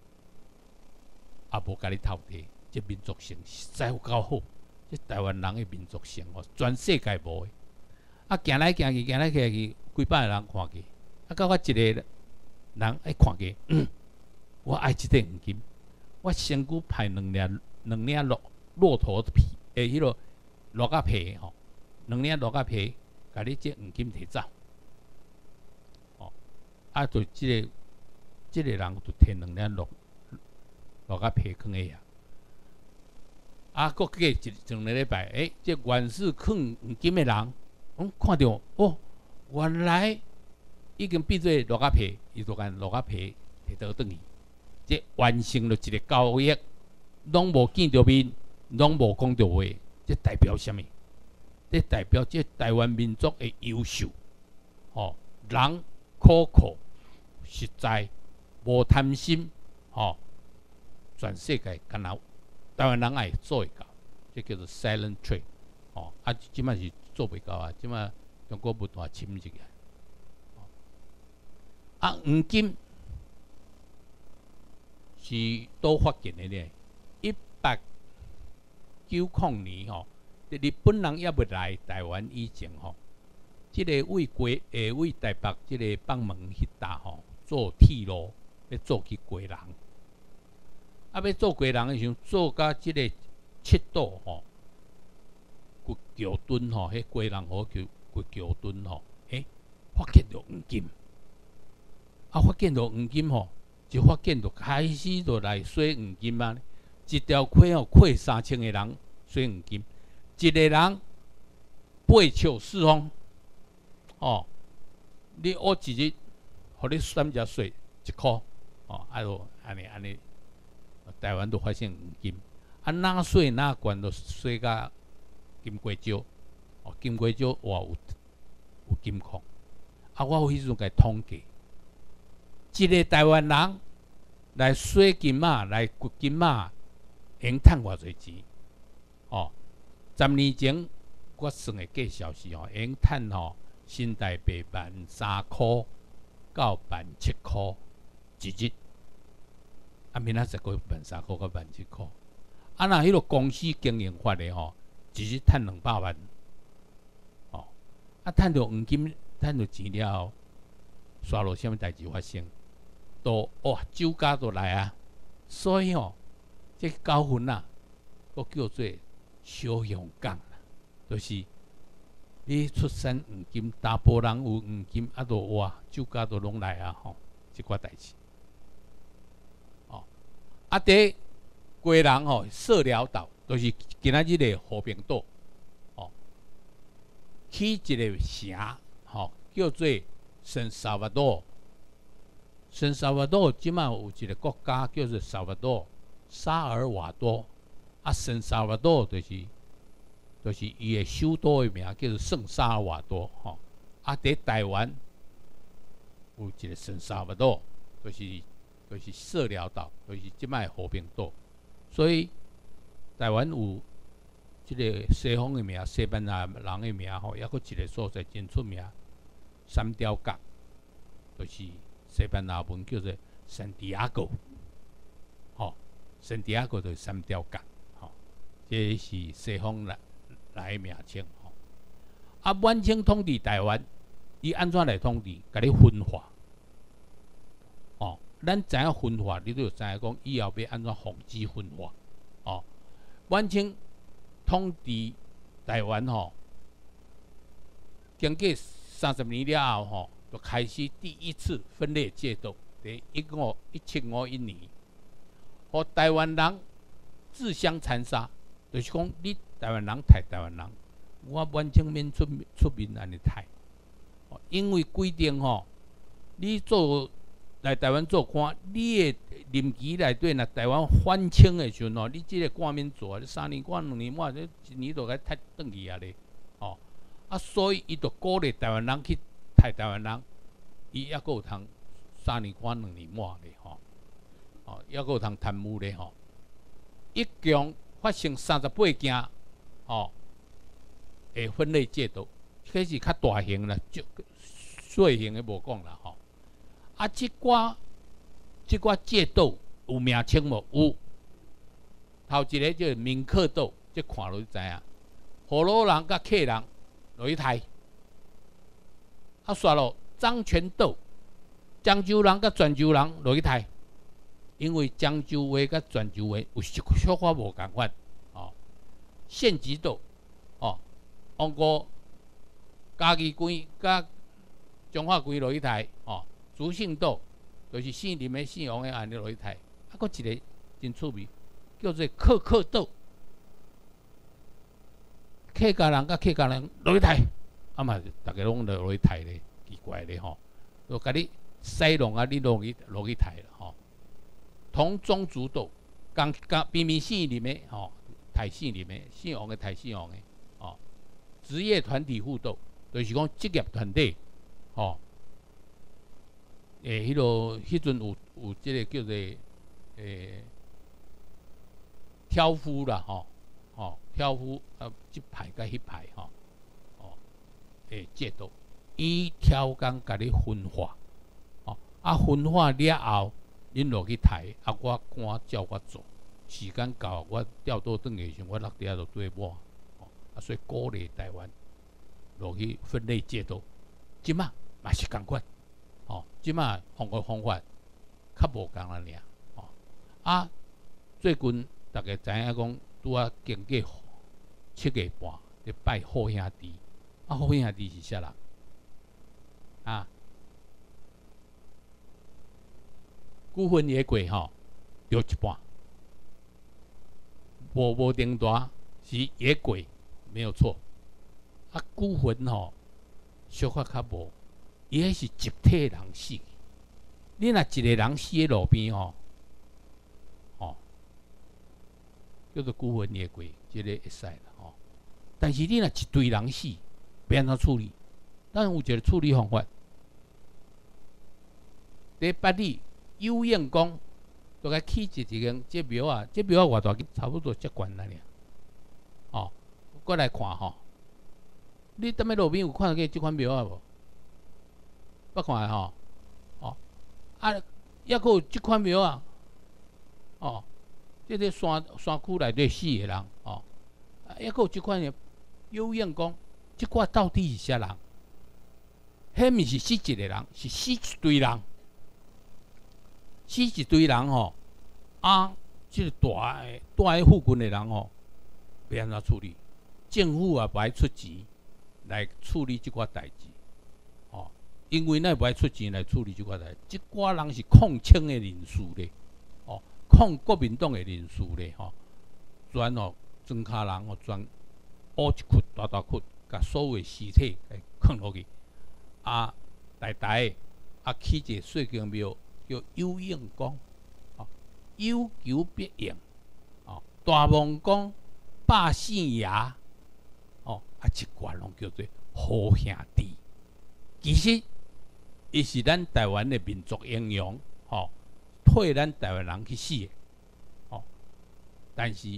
啊，无甲你偷摕，这民族性实在有够好。这台湾人的民族性哦，全世界无的。啊，行来行去，行来行去，几百个人看过，啊，到我一个人爱看过，嗯。我爱即块黄金，我身躯派两领两领骆骆驼皮，诶，迄落骆仔皮吼，两领骆仔皮，甲你即黄金摕走，哦，啊，就即、這个即、這個人就摕两领骆骆仔皮放喺遐，啊，搁过一两个礼拜，诶、欸，即原始藏黄金的人，嗯，看到哦，原來已經變做骆仔皮，伊就將骆仔皮摕倒轉去。即完成了一个交易，拢无见着面，拢无讲着话，这代表什么？这代表这台湾民族的优秀，哦，人可靠、实在、无贪心，哦，全世界敢若台湾人也做会到，这叫做 silent trade， 哦，啊，即摆是做袂到啊，即摆中国不断侵入来，哦，啊，黄金。是都发现的呢？一八九零年吼，日本人也未来台湾以前吼，即、這个为过下为台北即个放门迄搭吼做铁路，要做去过人。啊，要做过人的时候，做到即个七度吼，骨桥墩吼，迄过人河叫骨桥墩吼，诶，发现到黄金，啊，发现到黄金吼。就发现就开始就来洗黄金啊！一条溪哦，溪三千个人洗黄金，一个人八尺四方哦。你学一日，互你三只水一箍哦，啊就安尼安尼，台湾都发现黄金，啊哪水哪悬都洗甲金龟石哦，金龟石哇有有金矿，啊我有迄阵甲统计。一个台湾人来洗金仔、来掘金仔，能赚偌侪钱？哦，十年前我算的计小是哦，能赚吼新台币万三箍到万七箍一日。啊，明仔载个万三箍到万七箍。啊，若迄个公司经营法的吼，一日赚两百万。哦，啊，赚到黄金，赚到钱了后，刷落啥物代志发生？都哇，酒家都来啊！ 所以吼，这九份啊，佫叫做小香港啦，就是你出产黄金，大波人有黄金，啊，都哇，酒家都拢来啊吼，即寡代志。哦，啊，第贵人吼设寮岛，就是今仔日的和平岛，哦，起一个城，吼，叫做圣萨瓦多。圣萨瓦多即马有一个国家叫做萨瓦多，萨尔瓦多，啊，圣萨瓦多就是。就是伊的首都的名叫做圣萨尔瓦多，吼、哦。啊，伫台湾有一个圣萨瓦多，就是就是社寮岛，就是即摆和平岛。所以台湾有即个西方的名，西班牙人的名，吼、哦，抑佫一个所在真出名，三条港，就是西班牙文叫做圣地亚哥，吼，圣地亚哥就是三条港，吼、哦，这是西方人。来名称吼，啊，满清统治台湾，伊安怎来统治？甲你分化，哦，咱知影分化，你就知影讲以后要安怎防止分化，哦，满清统治台湾吼，经过三十年了后吼，就开始第一次分裂戒斗，伫一五一七五一年，互台湾人自相残杀，就是讲你。台湾人杀台湾人，我满清免出出面安尼杀，因为规定吼，你做来台湾做官，你的任期内底，若台湾反清的时阵吼，你即个官免做，你三年官两年满，你一年就该杀转去啊咧，哦，啊，所以伊就鼓励台湾人去杀台湾人，伊抑佫有通三年官两年满咧，吼，哦，抑佫有通贪污咧，吼，一共发生三十八件。哦，会分类戒斗，迄是较大型啦，就小型的无讲啦吼。啊，即寡即寡戒斗有名称无？有。头一个叫闽客斗，即看落去知影。河洛人甲客人落去刣。啊，煞落漳泉斗，漳州人甲泉州人落去刣。因为漳州话甲泉州话有小小可无共款。县级斗，哦，王哥、嘉义关、甲中华关落去刣，哦，竹姓斗，就是姓林的、姓王的安尼落去刣。啊，佫一个真趣味，叫做客客斗，客家人甲客家人落去刣，啊嘛，大家拢落去刣咧，奇怪咧吼，就甲你西弄啊，你落去落去刣啦吼。同宗族斗，共共明明姓林的吼。刣姓里面，姓王的刣姓王的，哦，职业团体互斗，就是讲职业团体，哦，诶，迄落迄阵有有即个叫做诶挑夫啦，吼、哦，哦，挑夫啊，即排甲迄排，吼、哦，哦，诶，戒斗，伊挑工甲你分化，哦，啊，分化了后，恁落去刣，啊，我官照我做。时间到，我调倒转去时，我落地下就对我，哦，啊，所以鼓励台湾落去分类戒斗，即马嘛是共款，哦，即马方个方法较无共啦尔，哦，啊，最近大家知影讲，拄啊经过七月半，咧拜好兄弟，啊，好兄弟是啥人？啊，孤魂野鬼吼，着一半。无无顶大是野鬼，没有错。啊，孤魂吼，小可较无，伊迄是集体人死。你若一个人死喺路边吼，吼，叫做孤魂野鬼，即、這個会使啦吼。但是你若一堆人死，要安怎处理？咱有一个处理方法。第八里有应公。就该起一间这庙啊，这庙啊偌大，差不多遮悬啦尔。哦，过来看吼，你踮咧路边有看到过即款庙啊无？捌看诶吼，哦，啊，抑佫有即款庙啊，哦，即个山山区内底死诶人，哦，啊，抑佫有即款诶有影讲，即寡到底是啥人？迄毋是死一个人，是死一堆人。死一堆人吼， 啊，即、这个大诶大诶附近诶人吼、哦，要安怎处理？政府也无爱出钱来处理即寡代志，哦，因为咱无爱出钱来处理即寡代志，即寡人是抗清诶人士咧，哦，抗国民党诶人士咧，吼、哦，专哦庄骹人哦专挖一窟大大窟，甲所有诶尸体给放落去，啊，大大诶，啊起一个细公庙叫有应宫，哦，有求必应，哦，大王宫、百姓爷。哦，啊，一寡拢叫做好兄弟。其实，伊是咱台湾的民族英雄，吼、哦，替咱台湾人去死的，哦。但是，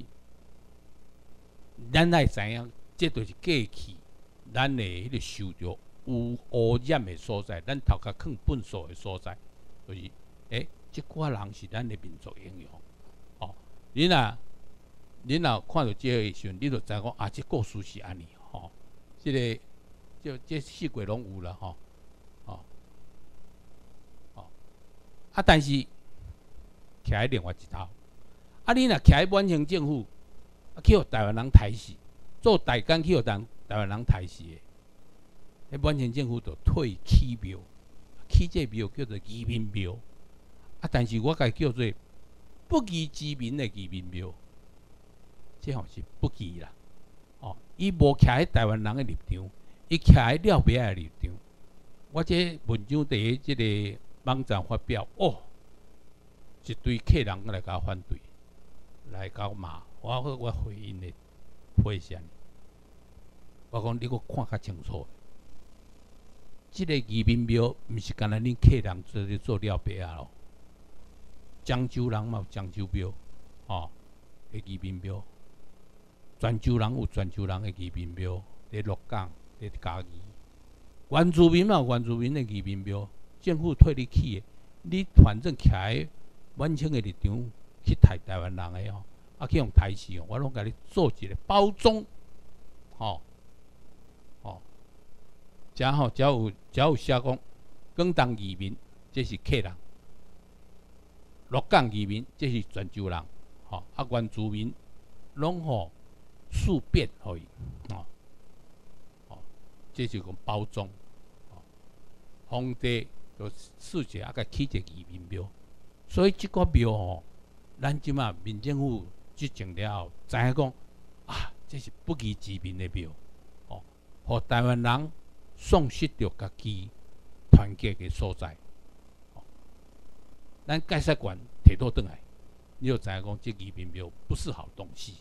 咱爱知影，这就是过去咱的迄个受着有污染的所在，咱头壳放粪扫的所在，就是，诶，即寡人是咱的民族英雄，哦。你若你若看到这个时阵，你就知讲啊，这故事是安尼吼，这个就这四季拢有啦吼，哦，哦，啊，但是徛喺另外一头，啊，你若徛喺满清政府，啊，去互台湾人杀死，做大干去互台台湾人杀死的，迄满清政府就退起庙，起这庙叫做义民庙，啊，但是我甲伊叫做不义之民的义民庙。这吼是不义啦，哦，伊无徛喺台湾人的立场，伊徛喺了别的立场。我这文章第一即个网站发表，哦，一堆客人来甲我反对，来甲我骂，我我回应的回啥？我讲你给我看较清楚，即、这个义民庙毋是干那恁客人做咧做了别啊咯，漳州人嘛有漳州庙，哦，的义民庙。泉州人有泉州人的义民庙，伫鹿港、伫嘉义；原住民嘛有原住民的义民庙，政府替你起的，你反正徛喺满清的立场去杀台湾人的吼，啊去用台死哦，我拢甲你做一个包装，吼、哦，吼、哦，只吼只有只有写讲广东移民，这是客人；鹿港移民，这是泉州人，吼、哦，啊原住民拢吼。速变而已，哦，哦，这就讲包装，哦，皇帝就事情啊，甲起一个移民庙，所以这个庙吼，咱即马民政府执政了后，知影讲啊，这是不义之民的庙，哦，互台湾人丧失着家己团结的所在，哦，咱解释权摕倒转来，你就知影讲这移民庙不是好东西。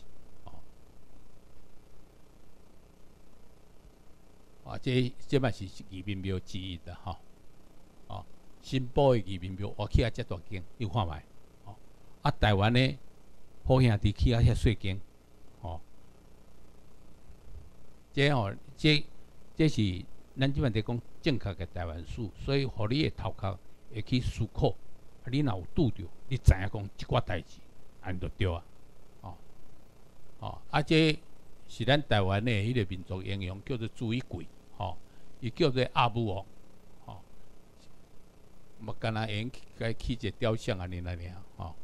啊，这这嘛是移民庙之一的吼，哦，新埔的移民庙，我去啊遮大间，你看卖，哦，啊台湾的好兄弟去啊遐细间，哦，这吼、哦，这这是咱即摆在讲正确的台湾史，所以互你的头壳会去思考，啊，你若有拄着，你知影讲即寡代志，安就对啊，哦，哦，啊这。是咱台湾的迄个民族英雄，叫做朱一贵，吼、哦，伊叫做阿母哦，吼、哦，嘛干那用该起一个雕像安尼安尼啊，吼、哦，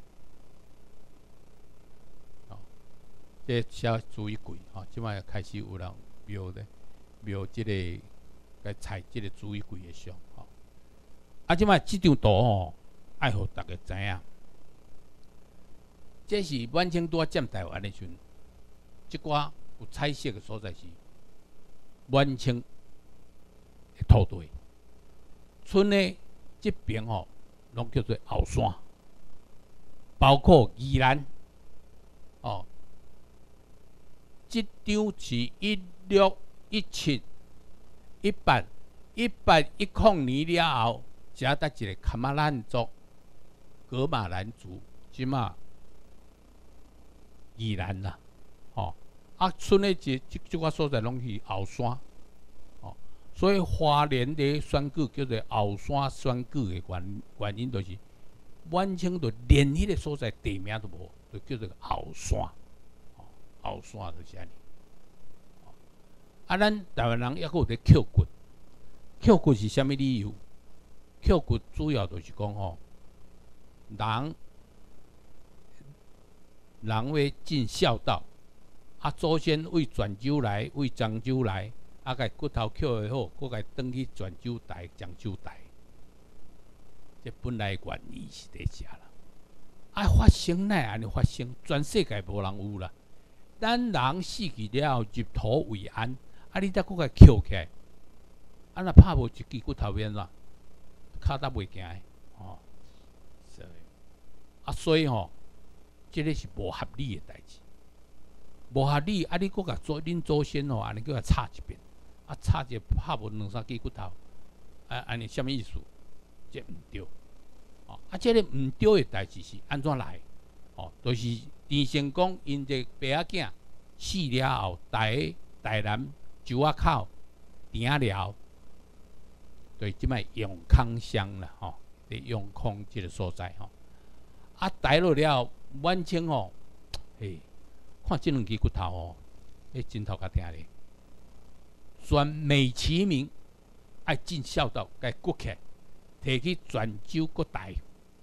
哦，这写朱一贵，吼、哦，即摆开始有人描咧，描即、这个该采即个朱一贵的像，吼、哦，啊，即摆即张图吼，爱互大家知影，这是满清拄啊占台湾的时阵，即寡。有彩色的所在是满清的土地，村的这边吼，拢叫做后山，包括宜兰，哦，这张是一六一七一八一八一零年了后，加得一个卡马兰族、噶玛兰族，即嘛宜兰啦，哦。啊，村的这这这个所在拢是后山，哦，所以花莲的选举叫做后山选举的原原因，就是满清就连迄个所在地名都无，就叫做后山，哦，后山就是安尼。啊，咱台湾人抑阁有咧扣骨，扣骨是啥物理由？扣骨主要就是讲吼，人人要尽孝道，啊，祖先为泉州来，为漳州来，啊，甲骨头捡的好，佫甲转去泉州台、漳州台，这本来原意是伫遮啦。啊，发生哪会安尼发生？全世界无人有啦。咱人死去了后入土为安，啊，你再佫甲捡起来，啊，若拍无一支骨头变怎？骹踏袂行诶，哦，所以啊，所以吼，即、這個是无合理诶代志，无合理。啊，你佫甲做恁祖先吼，安尼佫甲插一遍，啊，插一拍无两三支骨头，啊，安尼什么意思？这毋对。哦，啊，即、這個毋对诶代志是安怎来？哦，就是郑成功因个爸仔囝死了后，台台南州仔口鼎寮。对，即摆永康乡啦，吼，伫永康即个所在吼，啊，台落了，晚清吼，嘿，看即两支骨头吼，迄真头壳疼咧，全美其名爱尽孝道，该骨起，摕去泉州国台，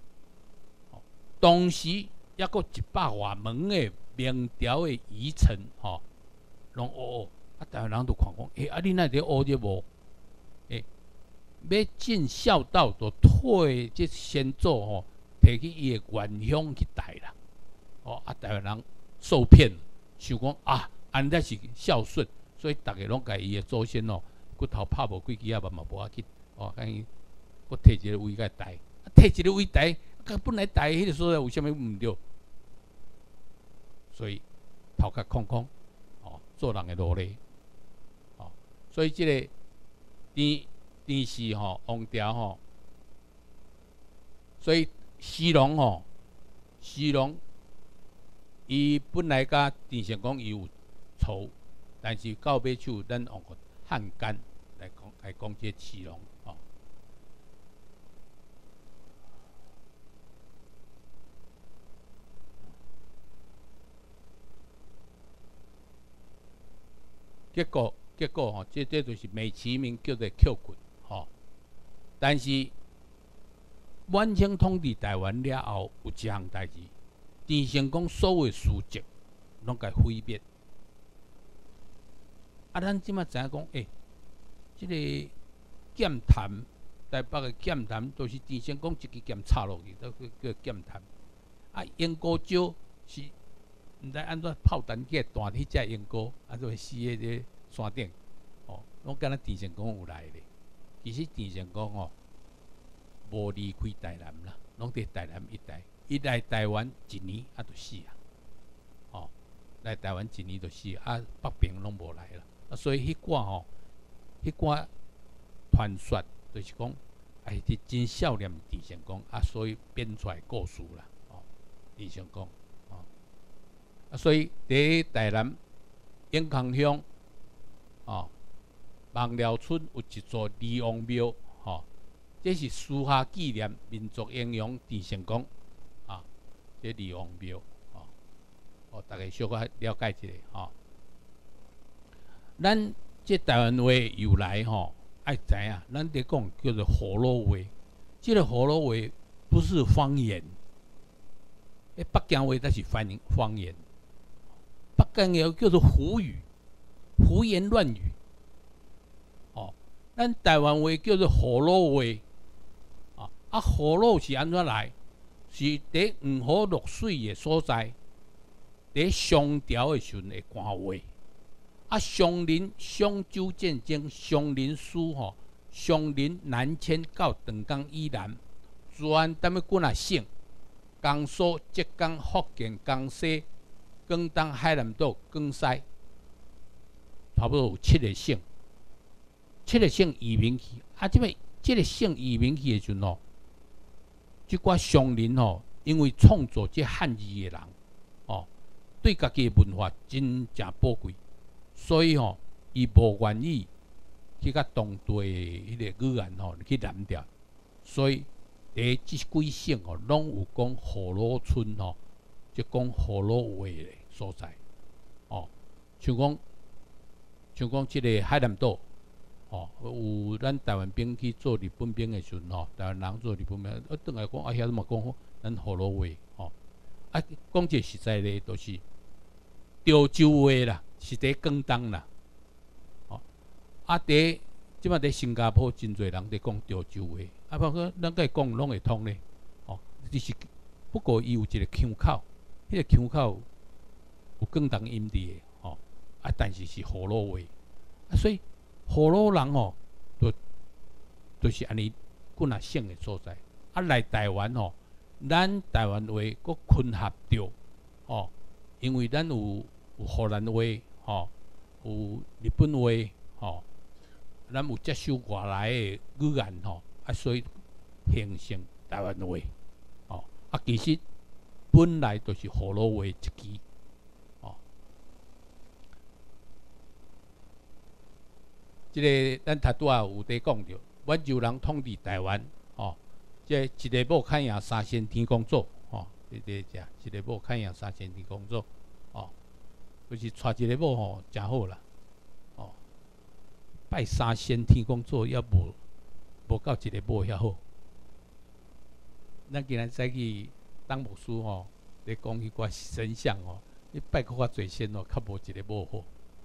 当时抑佫一百外门的明朝的遗臣吼，拢学学，啊，台湾人都看讲，诶、欸，啊，你那伫学着无？诶、欸。要尽孝道，就退即先祖吼，摕去伊的原乡去台啦。哦，啊，台湾人受骗，想讲啊，安尼是孝顺，所以逐个拢甲伊的祖先哦，骨头拍无几支啊，嘛嘛无要紧。哦，安尼，我摕一个位甲台，啊，摕一个位台，甲本来台迄个所在有啥物毋对？所以头壳空空，哦，做人的努力，哦，所以即、這个第。郑氏吼，王朝吼，所以徐龙吼，徐龙伊本来甲郑成功伊有仇，但是到尾处咱用个汉奸来讲来讲这徐龙吼。结果结果吼，这这就是美其名叫做扣骨。哦，但是晚清统治台湾了后，有一项代志，郑成功所有的事迹拢甲毁灭。啊，咱即马知影讲，诶、欸，即、這个剑潭台北的剑潭，都是郑成功一支剑插落去，都叫剑潭。啊，燕高礁是毋知安怎炮弹去弹去只燕高，啊，就会死喺这山顶。哦，拢敢若郑成功有来咧。其实郑成功吼，无离开台南啦，拢伫台南一带。伊来台湾一年啊，就死啊！哦，来台湾一年就死啊，北平拢无来啦。啊，所以迄寡吼，迄寡传说就是讲，哎，是真少年郑成功啊，所以编出来故事啦。哦，郑成功，哦，啊，所以伫台南永康乡，哦。望寮村有一座李王庙，吼、哦，这是私下纪念民族英雄郑成功啊。这李王庙，哦，哦，大家小可了解一下，吼、哦。咱这台湾话由来，吼、哦，爱知影，咱得讲叫做河洛话。这个河洛话不是方言，诶，北京话才是方方言。北京话叫做胡语，胡言乱语。咱台湾话叫做河洛话，啊，啊河洛是安怎来？是伫黄河落水的所在，伫商朝的时阵的官话。啊，商人商周战争，商人书吼，商人南迁到长江以南，全踮咧几啊省，江苏、浙江、福建、江西、广东、海南岛、广西，差不多有七个省。七个省移民去，啊，即个即个省移民去的时阵吼，即寡商人吼，因为创作即汉字的人，哦，对家己的文化真正宝贵，所以吼，伊无愿意去甲当地的迄个语言吼去染掉，所以伫即几省吼，拢有讲河洛村吼，即讲河洛话的所在，哦，像讲像讲即个海南岛。哦，有咱台湾兵去做日本兵的时阵吼，台湾人做日本兵，啊，转来讲啊，遐嘛讲咱河洛话，吼，啊， 啊，讲一个实在咧，就是潮州话啦，是伫广东啦。哦，啊，伫即摆伫新加坡真侪人伫讲潮州话，啊，包括咱甲伊讲拢会通咧。哦，只是不过伊有一个腔口，迄、那个腔口有广东音伫诶。哦，啊，但是是河洛话。啊，所以河洛人哦，就就是安尼几啊省诶所在。啊，来台湾吼、哦，咱台湾话佫混合着，哦，因为咱有有荷兰话，吼、哦，有日本话，吼、哦，咱有接受外来诶语言吼、哦，啊，所以形成台湾话，哦，啊，其实本来就是河洛话一支，哦，即、这个咱头拄仔有伫讲着，阮就人统治台湾，哦。即一个某看赢三仙天公祖，吼、哦，即个只一个某看赢三仙天公祖，哦，就是娶一个某吼，真好啦，哦，拜三仙天公祖也无无到一个某遐好。咱今日早起当牧师吼，咧讲迄寡神像吼，你拜较较侪仙哦，较无一个某好。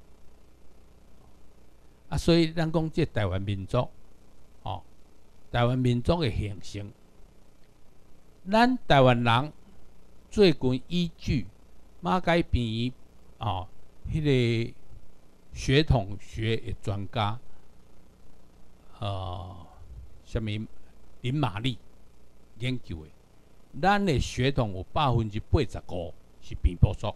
啊，所以咱讲即台湾民族，哦。台湾民族的形成，咱台湾人最近依据马偕病院哦，迄、那个血统学的专家，呃，什么林玛丽研究的，咱的血统有百分之八十五是平埔族。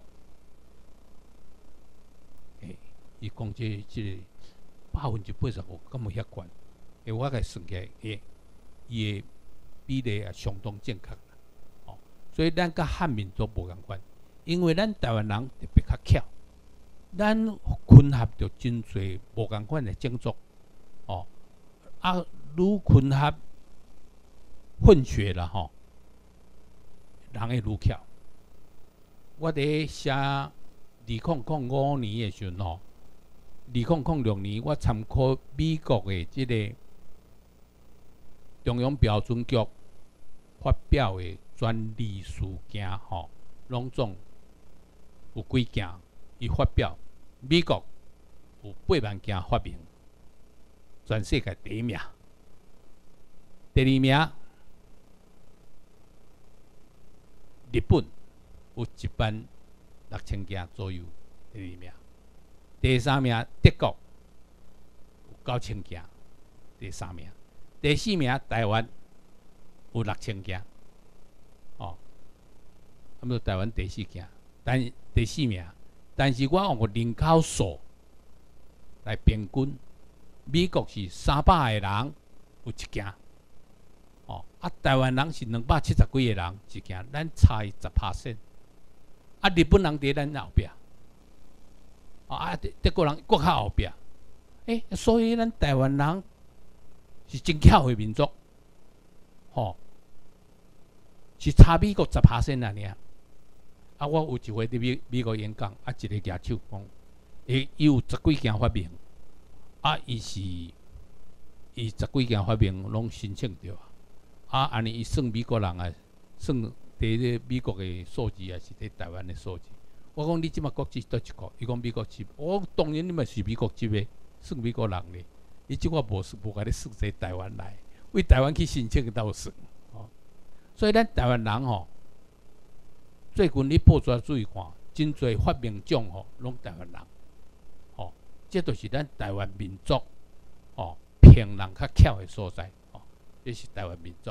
诶，伊讲这这百分之八十五，敢有遐悬？诶，我甲算起来，诶，伊诶比例也相当正确啦。哦，所以咱甲汉民族无共款，因为咱台湾人特别较巧，咱混合着真侪无共款诶种族。哦，啊，愈混合混血啦，吼、哦，人会愈巧。我伫写二零零五年诶时阵吼，二零零六年我参考美国诶即个中央标准局发表的专利事件，吼，拢总有几件，伊发表美国有八万件发明，全世界第一名，第二名日本有一万六千件左右，第二名，第三名德国有九千件，第三名。第四名台湾有六千件，哦，咁就台湾第四件，但第四名，但是我用个人口数来平均，美国是三百个人有一件，哦，啊，台湾人是两百七十几个人一件，咱差伊十 percent， 啊，日本人伫咱后壁，啊，德国人搁较后壁，诶、欸，所以咱台湾人。是真巧的民族，吼、哦，是差美国十 percent 啊！尔啊，我有一回伫美美国演讲，啊，一个举手讲，伊伊有十几件发明，啊，伊是伊十几件发明拢申请着啊，安尼伊算美国人啊，算伫咧美国的数字啊，是伫台湾的数字。我讲你即马国籍倒一个？伊讲美国籍，我当然你嘛是美国籍的，算美国人咧。伊即我无无甲你算在台湾来，为台湾去申请倒算，哦，所以咱台湾人吼，最近你报纸注意看，真侪发明奖吼，拢台湾人，哦，这就是咱台湾民族，哦，骗人较巧的所在，哦，这是台湾民族，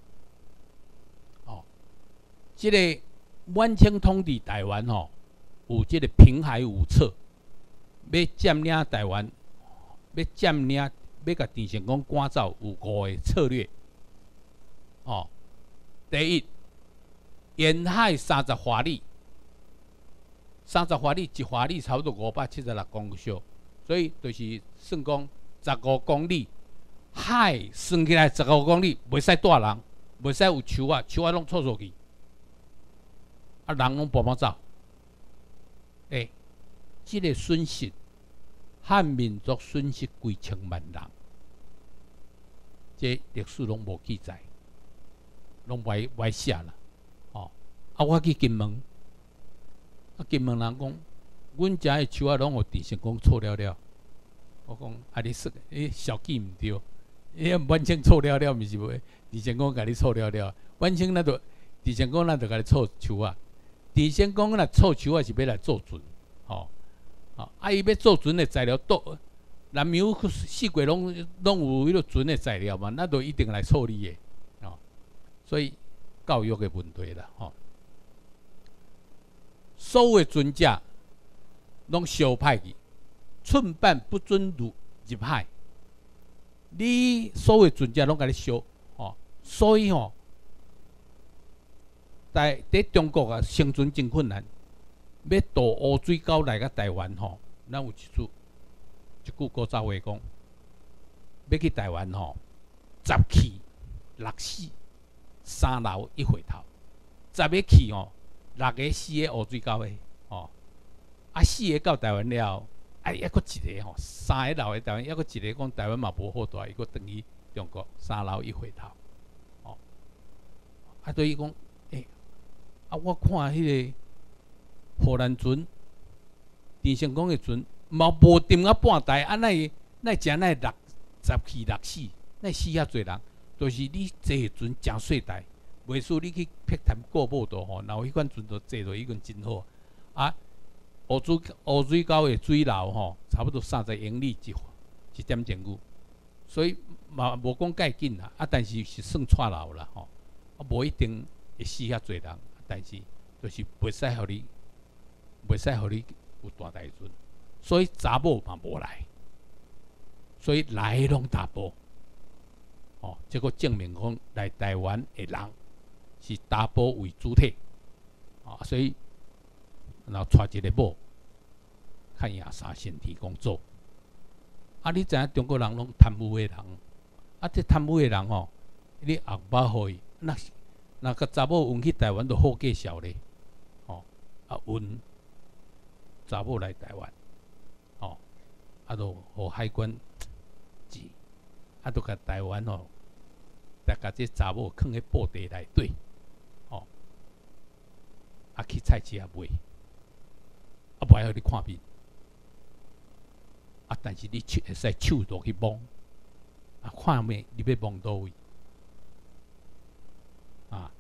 哦，这个满清统治台湾吼，有这个平海五策，要占领台湾。要占领，要甲郑成功赶走，有五个策略。哦，第一，沿海三十华里，三十华里一华里差不多五百七十六公尺，所以就是算讲十五公里，海算起来十五公里，袂使带人，袂使有树啊，树啊拢错错去，啊人拢慢慢走。诶、欸，这个损失。汉民族损失几千万人，这历史拢无记载，拢歪歪写啦。哦， 啊，我去金门，啊，金门人讲，阮遮的树啊，拢有郑成功错了了。我讲，啊，你说，诶，小记毋对，伊万清错了了，毋是无？郑成功甲你错了了，万清那着郑成功那着甲你错树啊。郑成功若错树啊，是要来做船，吼、哦，啊，伊要做船的材料多，南洋四国拢拢有迄个船的材料嘛，那就一定来错你的，哦，所以教育的问题啦，吼、哦。所有的船只拢小歹去，寸半不准入入海。你所有的船只拢甲你烧，哦，所以吼、哦，在在中国啊，生存真困难。要渡乌水沟来个台湾吼，咱有一句一句古早话讲，要去台湾吼，十去六死，三老一回头。十个去吼。六个四个乌水沟的，吼，啊四个到台湾了，啊抑佫一个吼，三个留喺台湾，抑佫一个讲台湾嘛无好大，伊佫等于中国三老一回头，吼，啊对伊讲，诶、欸，啊我看迄个荷兰船，郑成功的船，嘛无沉啊半台，啊奈奈真奈六十去六死，奈死遐侪人，就是你坐的船真细台。袂输你去碧潭过步道吼，然后迄款船都坐落已经真好啊。乌水乌水沟的水流吼，差不多三十英里一一点钟久，所以嘛无讲介紧啦。啊，但是是算串流啦吼，啊无一定会死遐侪人，但是就是袂使互你，袂使互你有大台船，所以查某嘛无来，所以来拢查甫。哦，这个证明讲来台湾的人。是查甫为主体，啊，所以然后带一个某，看夜三身体工作。啊，你知影中国人拢贪污的人，啊，这贪污的人吼、哦，你红包互伊，那那个查某运去台湾都好介绍咧，哦，啊运查某来台湾，哦，啊都互海关治，啊都甲台湾吼、哦，大家这查某囥喺布袋内底。啊，去菜市啊卖，啊卖互你看面，啊，但是你手会使手落去摸，啊，看面你要摸倒位，啊，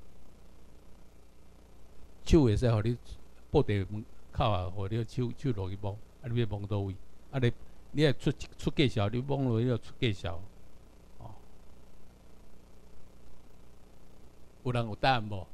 手会使互你布袋门口啊，互你手手落去摸，啊，你要摸倒位，啊，你你要出出介绍，你摸落去要出介绍，哦，有人有答案无？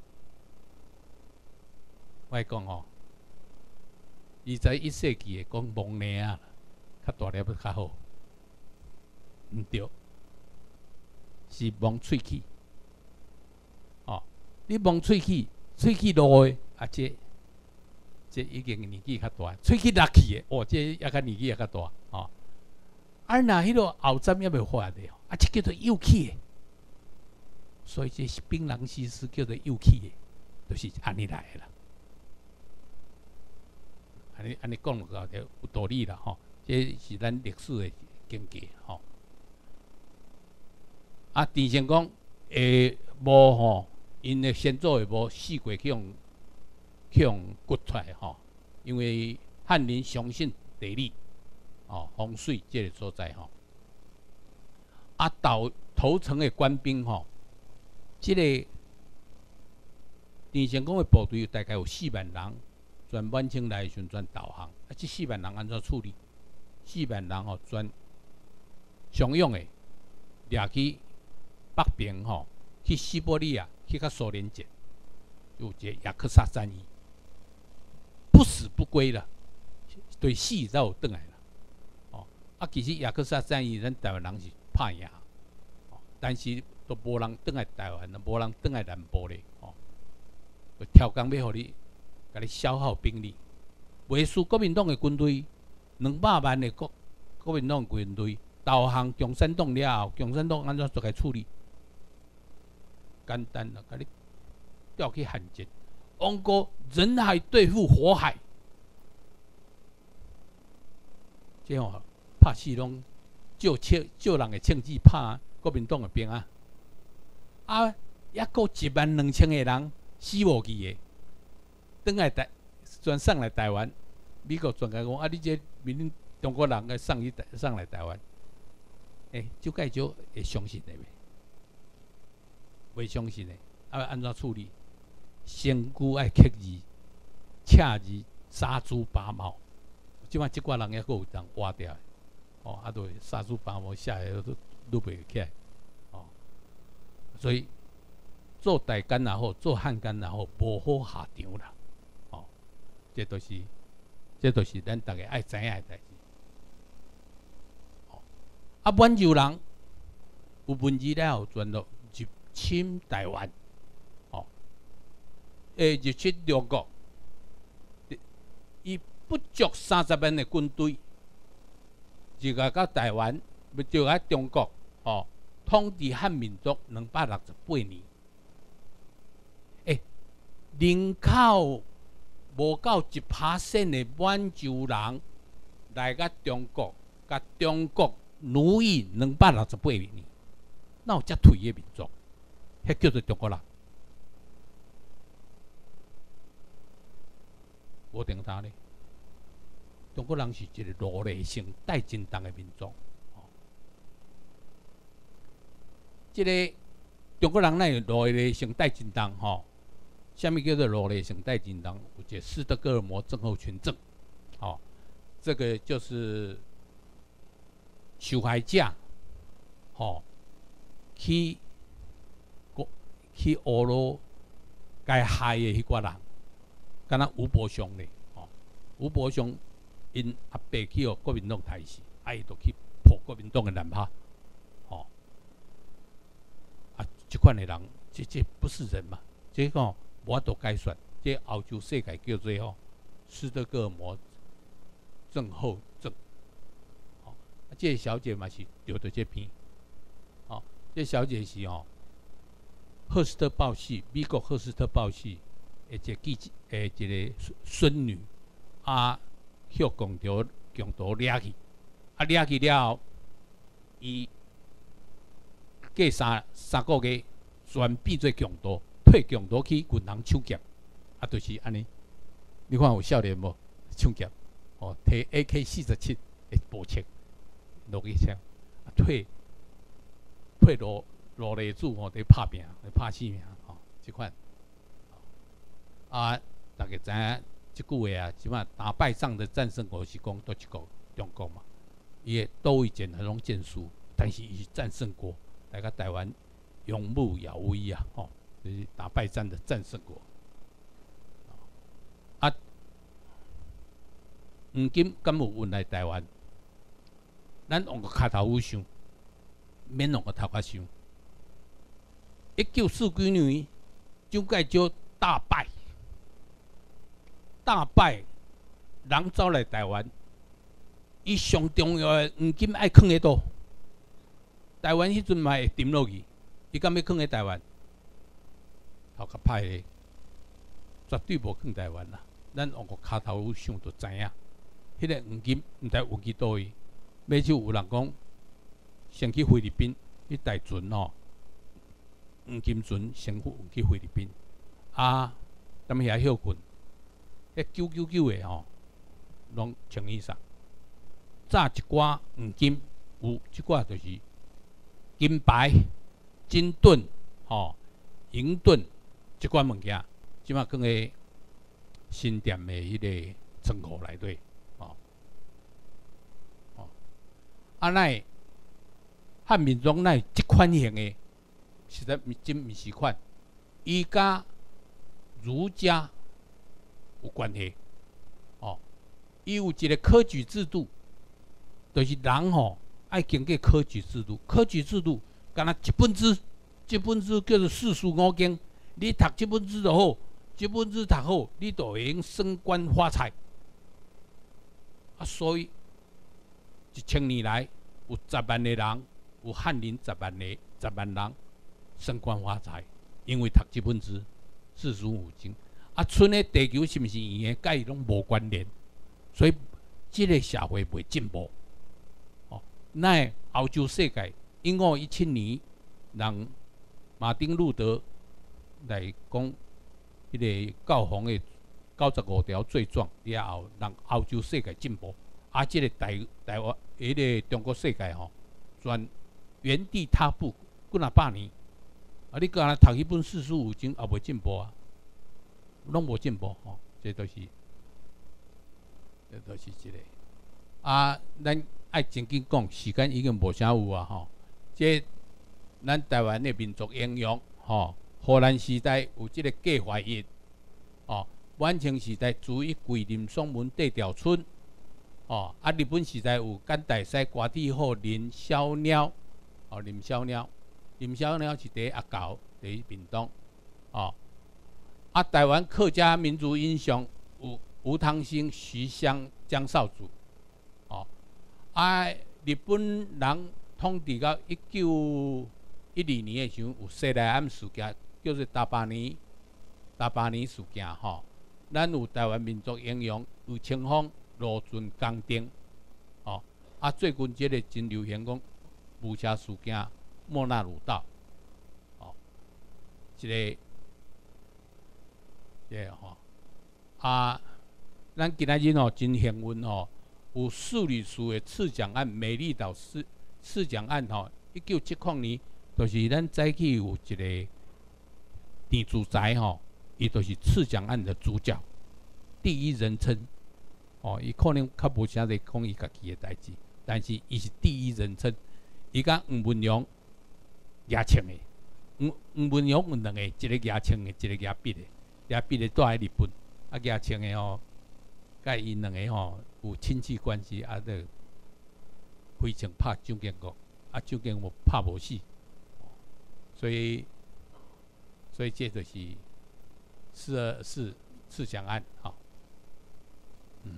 我讲吼，二十一世纪的讲蒙内啊，较大粒要较好，毋对，是蒙喙齿。哦，你蒙喙齿，喙齿落的啊，这这已经年纪较大，喙齿落去的，哦，这也较年纪也较大，哦。啊，若迄个后针也未发的，啊，这叫做幼齿的，所以这是槟榔西施叫做幼齿的，就是安尼来的啦。安尼安尼讲落就有道理啦吼，这是咱历史的经过吼。啊，郑成功诶无吼，因的先祖诶无四过去用去用掘出来吼，因为翰林相信地理，哦风水这个所在吼。啊，导头层的官兵吼，这个郑成功的部队大概有四万人。全满清来时阵投降，啊！这四万人安怎处理？四万人吼，全常用的掠去北平吼，去西伯利亚，去甲苏联战，有一个雅克萨战役，不死不归了，对死才有转来啦。哦，啊，其实雅克萨战役，咱台湾人是拍赢，哦，但是都无人转来台湾，无人转来南部咧，哦，挑工要互你。甲你消耗兵力，袂输国民党的军队，两百万的国国民党军队投降共产党了后，共产党安怎做该处理？简单啦，甲你调去汉奸，王国人海对付火海，这吼拍死拢借枪借人的枪支拍国民党的兵啊！啊，抑阁一万两千个人死无去的。 登来台，转上来台湾，美国转讲啊，你这民中国人来上去台上来台湾，诶、欸，就介少会相信的袂？袂相信的，啊，安怎处理？身躯爱刻字、赤字、杀猪拔毛，即摆即挂人还佫有人挖掉的，哦，啊，都杀猪拔毛下来都都袂起来，哦，所以做台干也好，做汉奸也好，无好下场啦，哦，这都是，这都是咱大家爱知影的代志。哦，啊，满洲人有问题了后，转到入侵台湾。诶，入侵中国，伊不足三十万的军队，就甲到台湾，就甲中国，哦，统治汉民族两百六十八年。诶，人口无到一 percent 的满洲人来甲中国，甲中国奴役两百六十八年，哪有遮退的民族？迄叫做中国人。无定他咧，中国人是一个奴隶性带震动的民族。哦，即、这个中国人那奴隶性带震动，吼、哦，什么叫做奴隶性带震动？有一个斯德哥尔摩症候群症，哦，这个就是受害者，吼、哦，去去俄罗该害的迄寡人。敢若吴伯雄咧，哦，吴伯雄因阿爸去互国民党杀死，啊伊就去破国民党的南趴，哦，啊，即款的人，这这不是人嘛？这个无法度解说，这欧洲世界叫做吼斯德哥尔摩症候症，哦，啊，这个小姐嘛是得到这病，哦，这小姐是哦，赫斯特报系，美国赫斯特报系。一个记者，诶，一个孙女啊，许共条共图掠去，啊掠去了后，伊过三三个月，全变做强盗，退强盗去银行抢劫，啊，就是安尼。你看有少年无？抢劫，哦，摕 A K 四十七的步枪，落去枪，啊，退退罗罗雷主哦，伫拍拼，伫拍死命，哦，即款。啊，大家知影即句话啊，即马打败仗的战胜国是讲倒一个中国嘛？伊会倒位捡那种剑术，但是伊是战胜国，来个台湾勇武耀威啊！吼、哦，就是打败仗的战胜国。啊，黄金敢有运来台湾？咱用个脚头想，免用个头壳想。一九四几年，蒋介石大败。大败，人走来台湾，伊上重要的黄金爱囥喺倒？台湾迄阵嘛会沉落去，伊敢要囥喺台湾？头壳歹咧，绝对无囥台湾啦。咱用个骹头想就知影，迄、那个黄金毋知运去倒位。尾就有人讲，先去菲律宾，去台船吼，黄金船先运去菲律宾，啊，咱们遐休困。迄九九九的吼，拢清理上。炸一寡黄金，有一寡就是金牌、金盾、吼、银盾即款物件，即马放喺新店的迄个仓库内底，吼、哦，啊，乃汉民族乃即款型的，实在真毋是款，伊甲儒家有关系，哦，伊有一个科举制度，就是人吼爱经过科举制度。科举制度，敢若一本书，一本书叫做四书五经，你读这本书就好，这本书读好，你就会用升官发财。啊，所以一千年来有十万个人，有翰林十万个十万人升官发财，因为读这本书四书五经。啊，剩的地球是毋是圆的，甲伊拢无关联，所以即个社会袂进步。哦，那欧洲世界一五一七年，让马丁路德来讲，迄个教皇的九十五条罪状了后，让欧洲世界进步，啊，这个台台湾，迄、那个中国世界吼，全原地踏步，几若百年。啊，你干若读迄本四书五经，也袂进步啊，拢无进步吼、哦，这都、就是，这都、就是一个。啊，咱爱正经讲，时间已经无啥有啊吼。这咱台湾的民族英雄吼，荷兰时代有即个芥怀印，哦，晚清时代注意桂林双门地条村，哦，啊，日本时代有简大师、瓜地后林小鸟，哦，林小鸟，林小鸟是第一阿狗，第一屏东，哦，啊，台湾客家民族英雄有吴汤兴、徐湘、江少祖。啊！日本人统治到一九一二年的时候，有西来庵事件，叫做大巴年大巴年事件吼。咱有台湾民族英雄有清风、罗俊、江丁，吼。啊，最近即个真流行讲雾社事件、莫纳鲁道，吼，一个，即个吼。啊，咱今仔日吼真幸运吼。有数理署的刺奖案，美丽岛刺刺奖案吼，一九七零年，就是咱早起有一个地主宅吼，伊就是刺奖案的主角，第一人称。哦，伊可能较无啥在讲伊家己的代志，但是伊是第一人称。伊甲黄文勇牙签的，黄黄文勇有两个，一个牙签的，一个牙笔的，牙笔的住喺日本，啊牙签的吼，甲因两个吼。有亲戚关系啊，这非常怕蒋经国，啊蒋经国怕无死，所以所以这就是四二四刺蒋案，好、哦，嗯，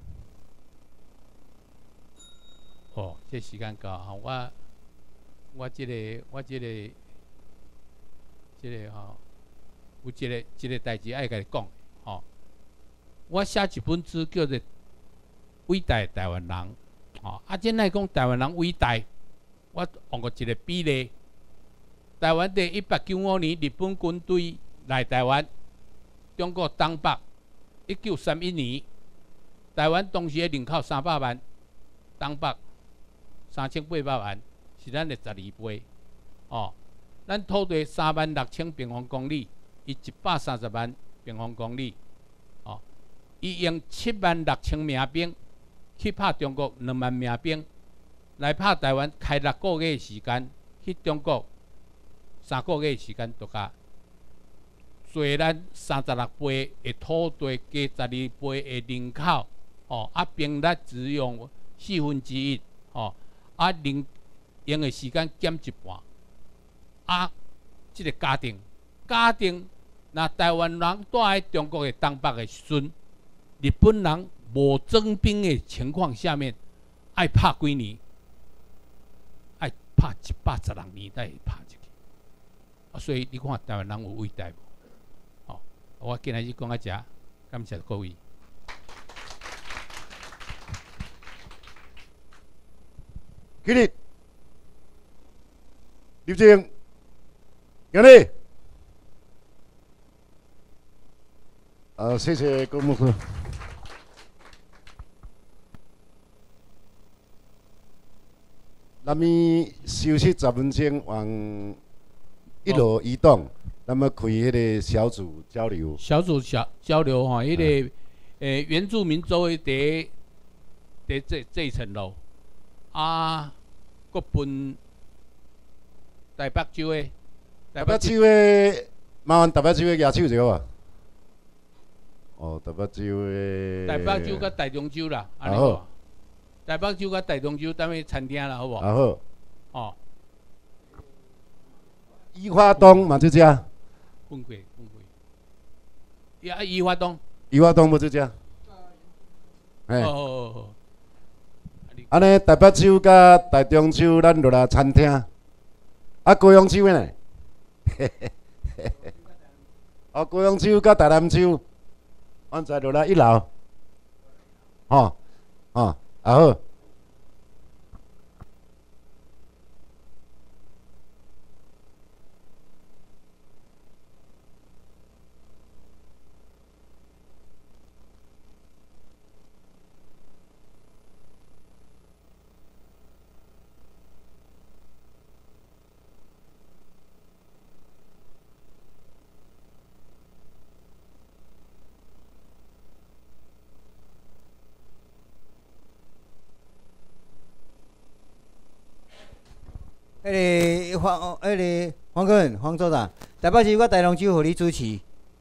哦，这时间到哈，我我这个我这个这个哈、哦，有一个一个代志爱甲你讲，哦，我写一本书叫做。伟大的台湾人，哦，啊，真来讲台湾人伟大，我用过一个比例。台湾在一八九五年日本军队来台湾，中国东北。一九三一年，台湾当时的人口三百万，东北三千八百万，是咱的十二倍。哦，咱土地三万六千平方公里，伊一百三十万平方公里。哦，伊用七万六千名兵。去拍中国两万名兵，来拍台湾开六个月的时间，去中国三个月的时间，就甲做咱三十六倍的土地加十二倍的人口，哦，啊兵力只用四分之一，哦，啊人用的时间减一半，啊，这个家庭家庭，那台湾人住喺中国的东北的时阵，日本人。无征兵的情况下面，爱拍几年？爱拍一百十六年才会拍进去。啊，所以你看台湾人有伟大无？哦，我今日讲到这，感谢各位。 起立，立正，敬礼。啊，谢谢郭牧师。咱们休息十分钟，往一楼移动，那么开迄个小组交流。 小组小交流哈，迄、那个诶、嗯、原住民州的第第这这一层楼，啊，国分台北州的台北州的，麻烦台北州的举手一下啊。哦，台北州的。 台北州甲台中州啦，安尼好。台北州甲台中州踮咧餐厅啦，好无？ 啊好。 哦。 宜花东嘛，就这样。 分过分过。呀，宜花东。 宜花东不就这样？哎。 哦哦哦。 安尼台北州甲台中州，咱落来餐厅。啊，高雄州呢？哦，高雄州甲台南州，咱再落来一楼。哦，哦。啊好， 迄个黄，迄个黄哥文黄组长，台北市我台中州互你主持，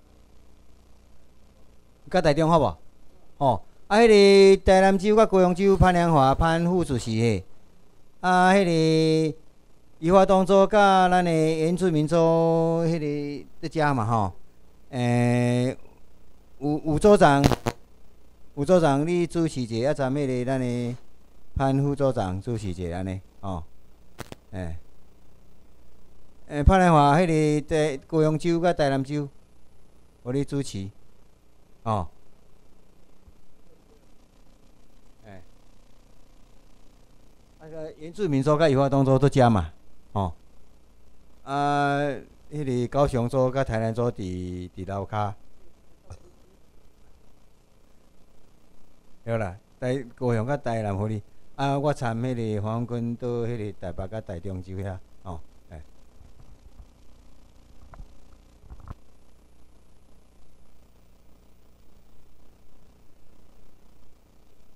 甲台中好无？哦，啊，迄个台南州甲高雄州潘良华潘副主席嘿，啊，迄个宜花东组甲咱的原住民组迄个在遮嘛吼，诶，吴吴组长，吴组长你主持者，啊，咱迄个咱的潘副组长主持者安尼，吼。诶，诶，潘良华迄个在高雄州甲台南州，互你主持，哦，诶，那个原住民组甲宜花东组都遮嘛，哦，啊，迄个高雄组甲台南组伫伫楼骹，对啦，台高雄甲台南互你。啊，我参迄个黄军到迄个台北甲台中州遐，哦。